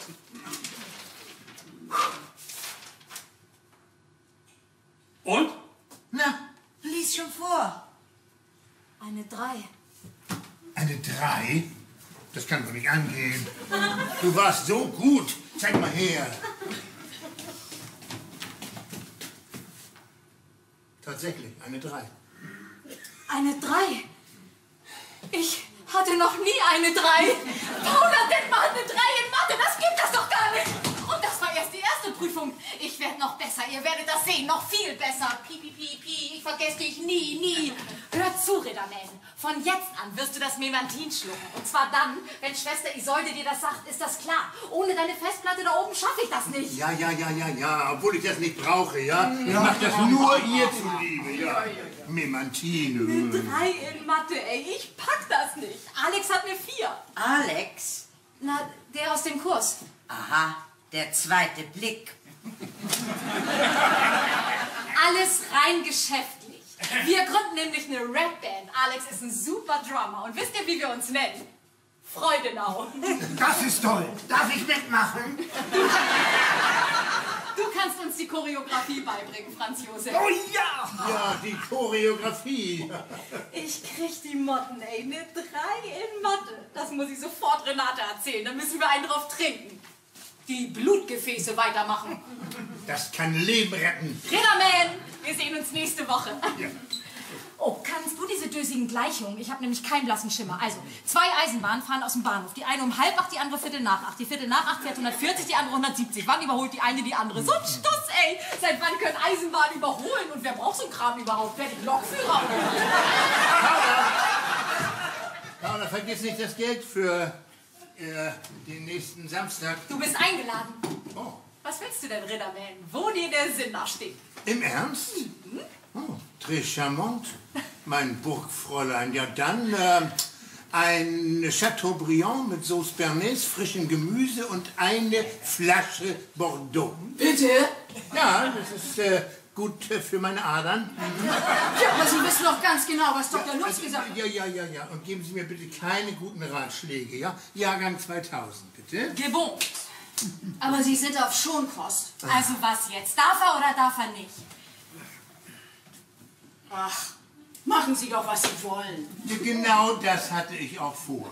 Und? Na, Lies schon vor. Eine 3. eine 3? Das kann doch nicht angehen. Du warst so gut. Zeig mal her. Tatsächlich, eine 3. Eine 3? Ich hatte noch nie eine 3. Paula Detmer hat eine 3 in Mathe, das gibt es doch gar nicht. Und das war erst die erste Prüfung. noch viel besser. Piep, piep, piep, piep, ich vergesse dich nie, nie. Hör zu, Ridderman. Von jetzt an wirst du das Memantin schlucken. Und zwar dann, wenn Schwester Isolde dir das sagt, ist das klar. Ohne deine Festplatte da oben schaffe ich das nicht. Ja, obwohl ich das nicht brauche, ja. Ich mach das nur ihr zuliebe, ja. Memantine. Eine 3 in Mathe, ey, ich pack das nicht. Alex hat eine 4. Alex? Na, der aus dem Kurs. Aha, der zweite Blick. Alles rein geschäftlich. Wir gründen nämlich eine Rap-Band. Alex ist ein super Drummer. Und wisst ihr, wie wir uns nennen? Freudenau. Das ist toll. Darf ich mitmachen? Du kannst uns die Choreografie beibringen, Franz Josef. Oh ja! Ja, die Choreografie. Ich krieg die Motten, ey. Eine 3 in Mathe. Das muss ich sofort Renate erzählen. Dann müssen wir einen drauf trinken. Die Blutgefäße weitermachen. Das kann Leben retten. Ridderman, wir sehen uns nächste Woche. Ja. Oh, kannst du diese dösigen Gleichungen? Ich habe nämlich keinen blassen Schimmer. Also, 2 Eisenbahnen fahren aus dem Bahnhof. Die eine um 7:30, die andere 7:45. Die 7:45 fährt 140, die andere 170. Wann überholt die eine die andere? So ein Stuss, ey! Seit wann können Eisenbahnen überholen? Und wer braucht so einen Kram überhaupt? Wer die Lokführer? Paula, vergiss nicht das Geld für den nächsten Samstag. Du bist eingeladen. Oh. Was willst du denn, Ridderman? Wo dir der Sinn nachsteht? Im Ernst? Oh, très charmant, mein Burgfräulein. Ja, dann ein Chateaubriand mit Sauce Bernays, frischem Gemüse und eine Flasche Bordeaux. Bitte? Ja, das ist gut für meine Adern. Ja, aber Sie wissen doch ganz genau, was Dr. Lutz gesagt hat. Ja. Und geben Sie mir bitte keine guten Ratschläge, ja? Jahrgang 2000, bitte. Gewohnt. Aber Sie sind auf Schonkost. Also was jetzt? Darf er oder darf er nicht? Ach, machen Sie doch, was Sie wollen. Genau das hatte ich auch vor.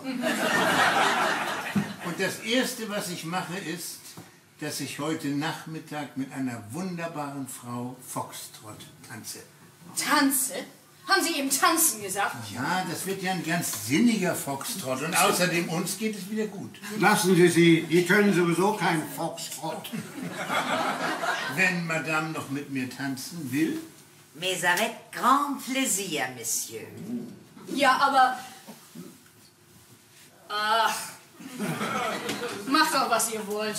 Und das Erste, was ich mache, ist, dass ich heute Nachmittag mit einer wunderbaren Frau Foxtrott tanze. Tanze? Haben Sie eben tanzen gesagt? Ja, das wird ja ein ganz sinniger Foxtrott. Und außerdem, uns geht es wieder gut. Lassen Sie sie, die können sowieso keinen Foxtrott. Wenn Madame noch mit mir tanzen will. Mais avec grand plaisir, Monsieur. Ja, aber... Ach, macht doch, was ihr wollt.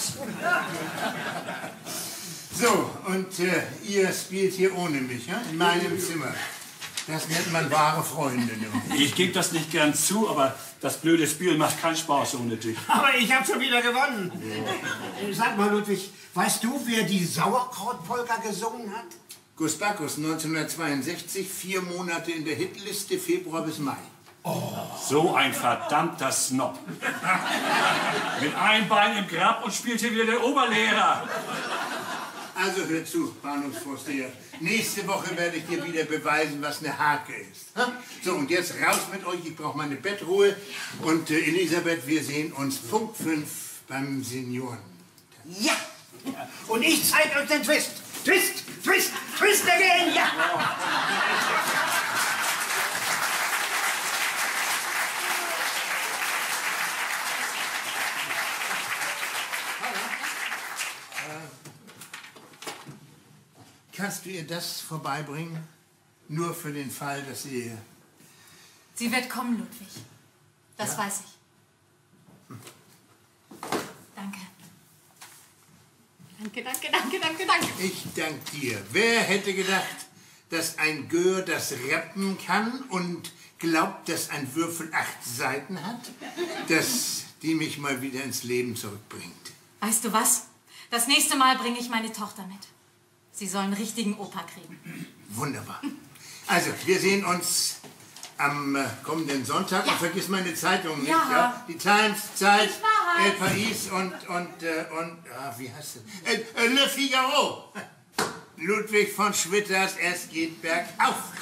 So, und ihr spielt hier ohne mich, ja? In meinem Zimmer. Das nennt man wahre Freunde. Ne? Ich gebe das nicht gern zu, aber das blöde Spiel macht keinen Spaß ohne dich. Aber ich habe schon wieder gewonnen. Sag mal, Ludwig, weißt du, wer die Sauerkrautpolka gesungen hat? Gus Bacchus, 1962, 4 Monate in der Hitliste, Februar bis Mai. So ein verdammter Snob. Mit einem Bein im Grab und spielt hier wieder der Oberlehrer. Also hör zu, Bahnhofsvorsteher. Nächste Woche werde ich dir wieder beweisen, was eine Hake ist. Ha? So, und jetzt raus mit euch. Ich brauche meine Bettruhe. Und Elisabeth, wir sehen uns Punkt 5 beim Senioren. Ja, Und ich zeige euch den Twist. Twist, Twist, Twist again, ja! Kannst du ihr das vorbeibringen? Nur für den Fall, dass sie... Sie wird kommen, Ludwig. Das weiß ich. Danke. Danke. Ich danke dir. Wer hätte gedacht, dass ein Gör das rappen kann und glaubt, dass ein Würfel 8 Seiten hat? Dass die mich mal wieder ins Leben zurückbringt. Weißt du was? Das nächste Mal bringe ich meine Tochter mit. Sie soll einen richtigen Opa kriegen. Wunderbar. Also, wir sehen uns am kommenden Sonntag. Ja. Und vergiss meine Zeitung nicht. Ja. Ja? Die Times, Zeit, Ich weiß. El País und wie heißt das? Le Figaro. Ludwig von Schwitters, es geht bergauf.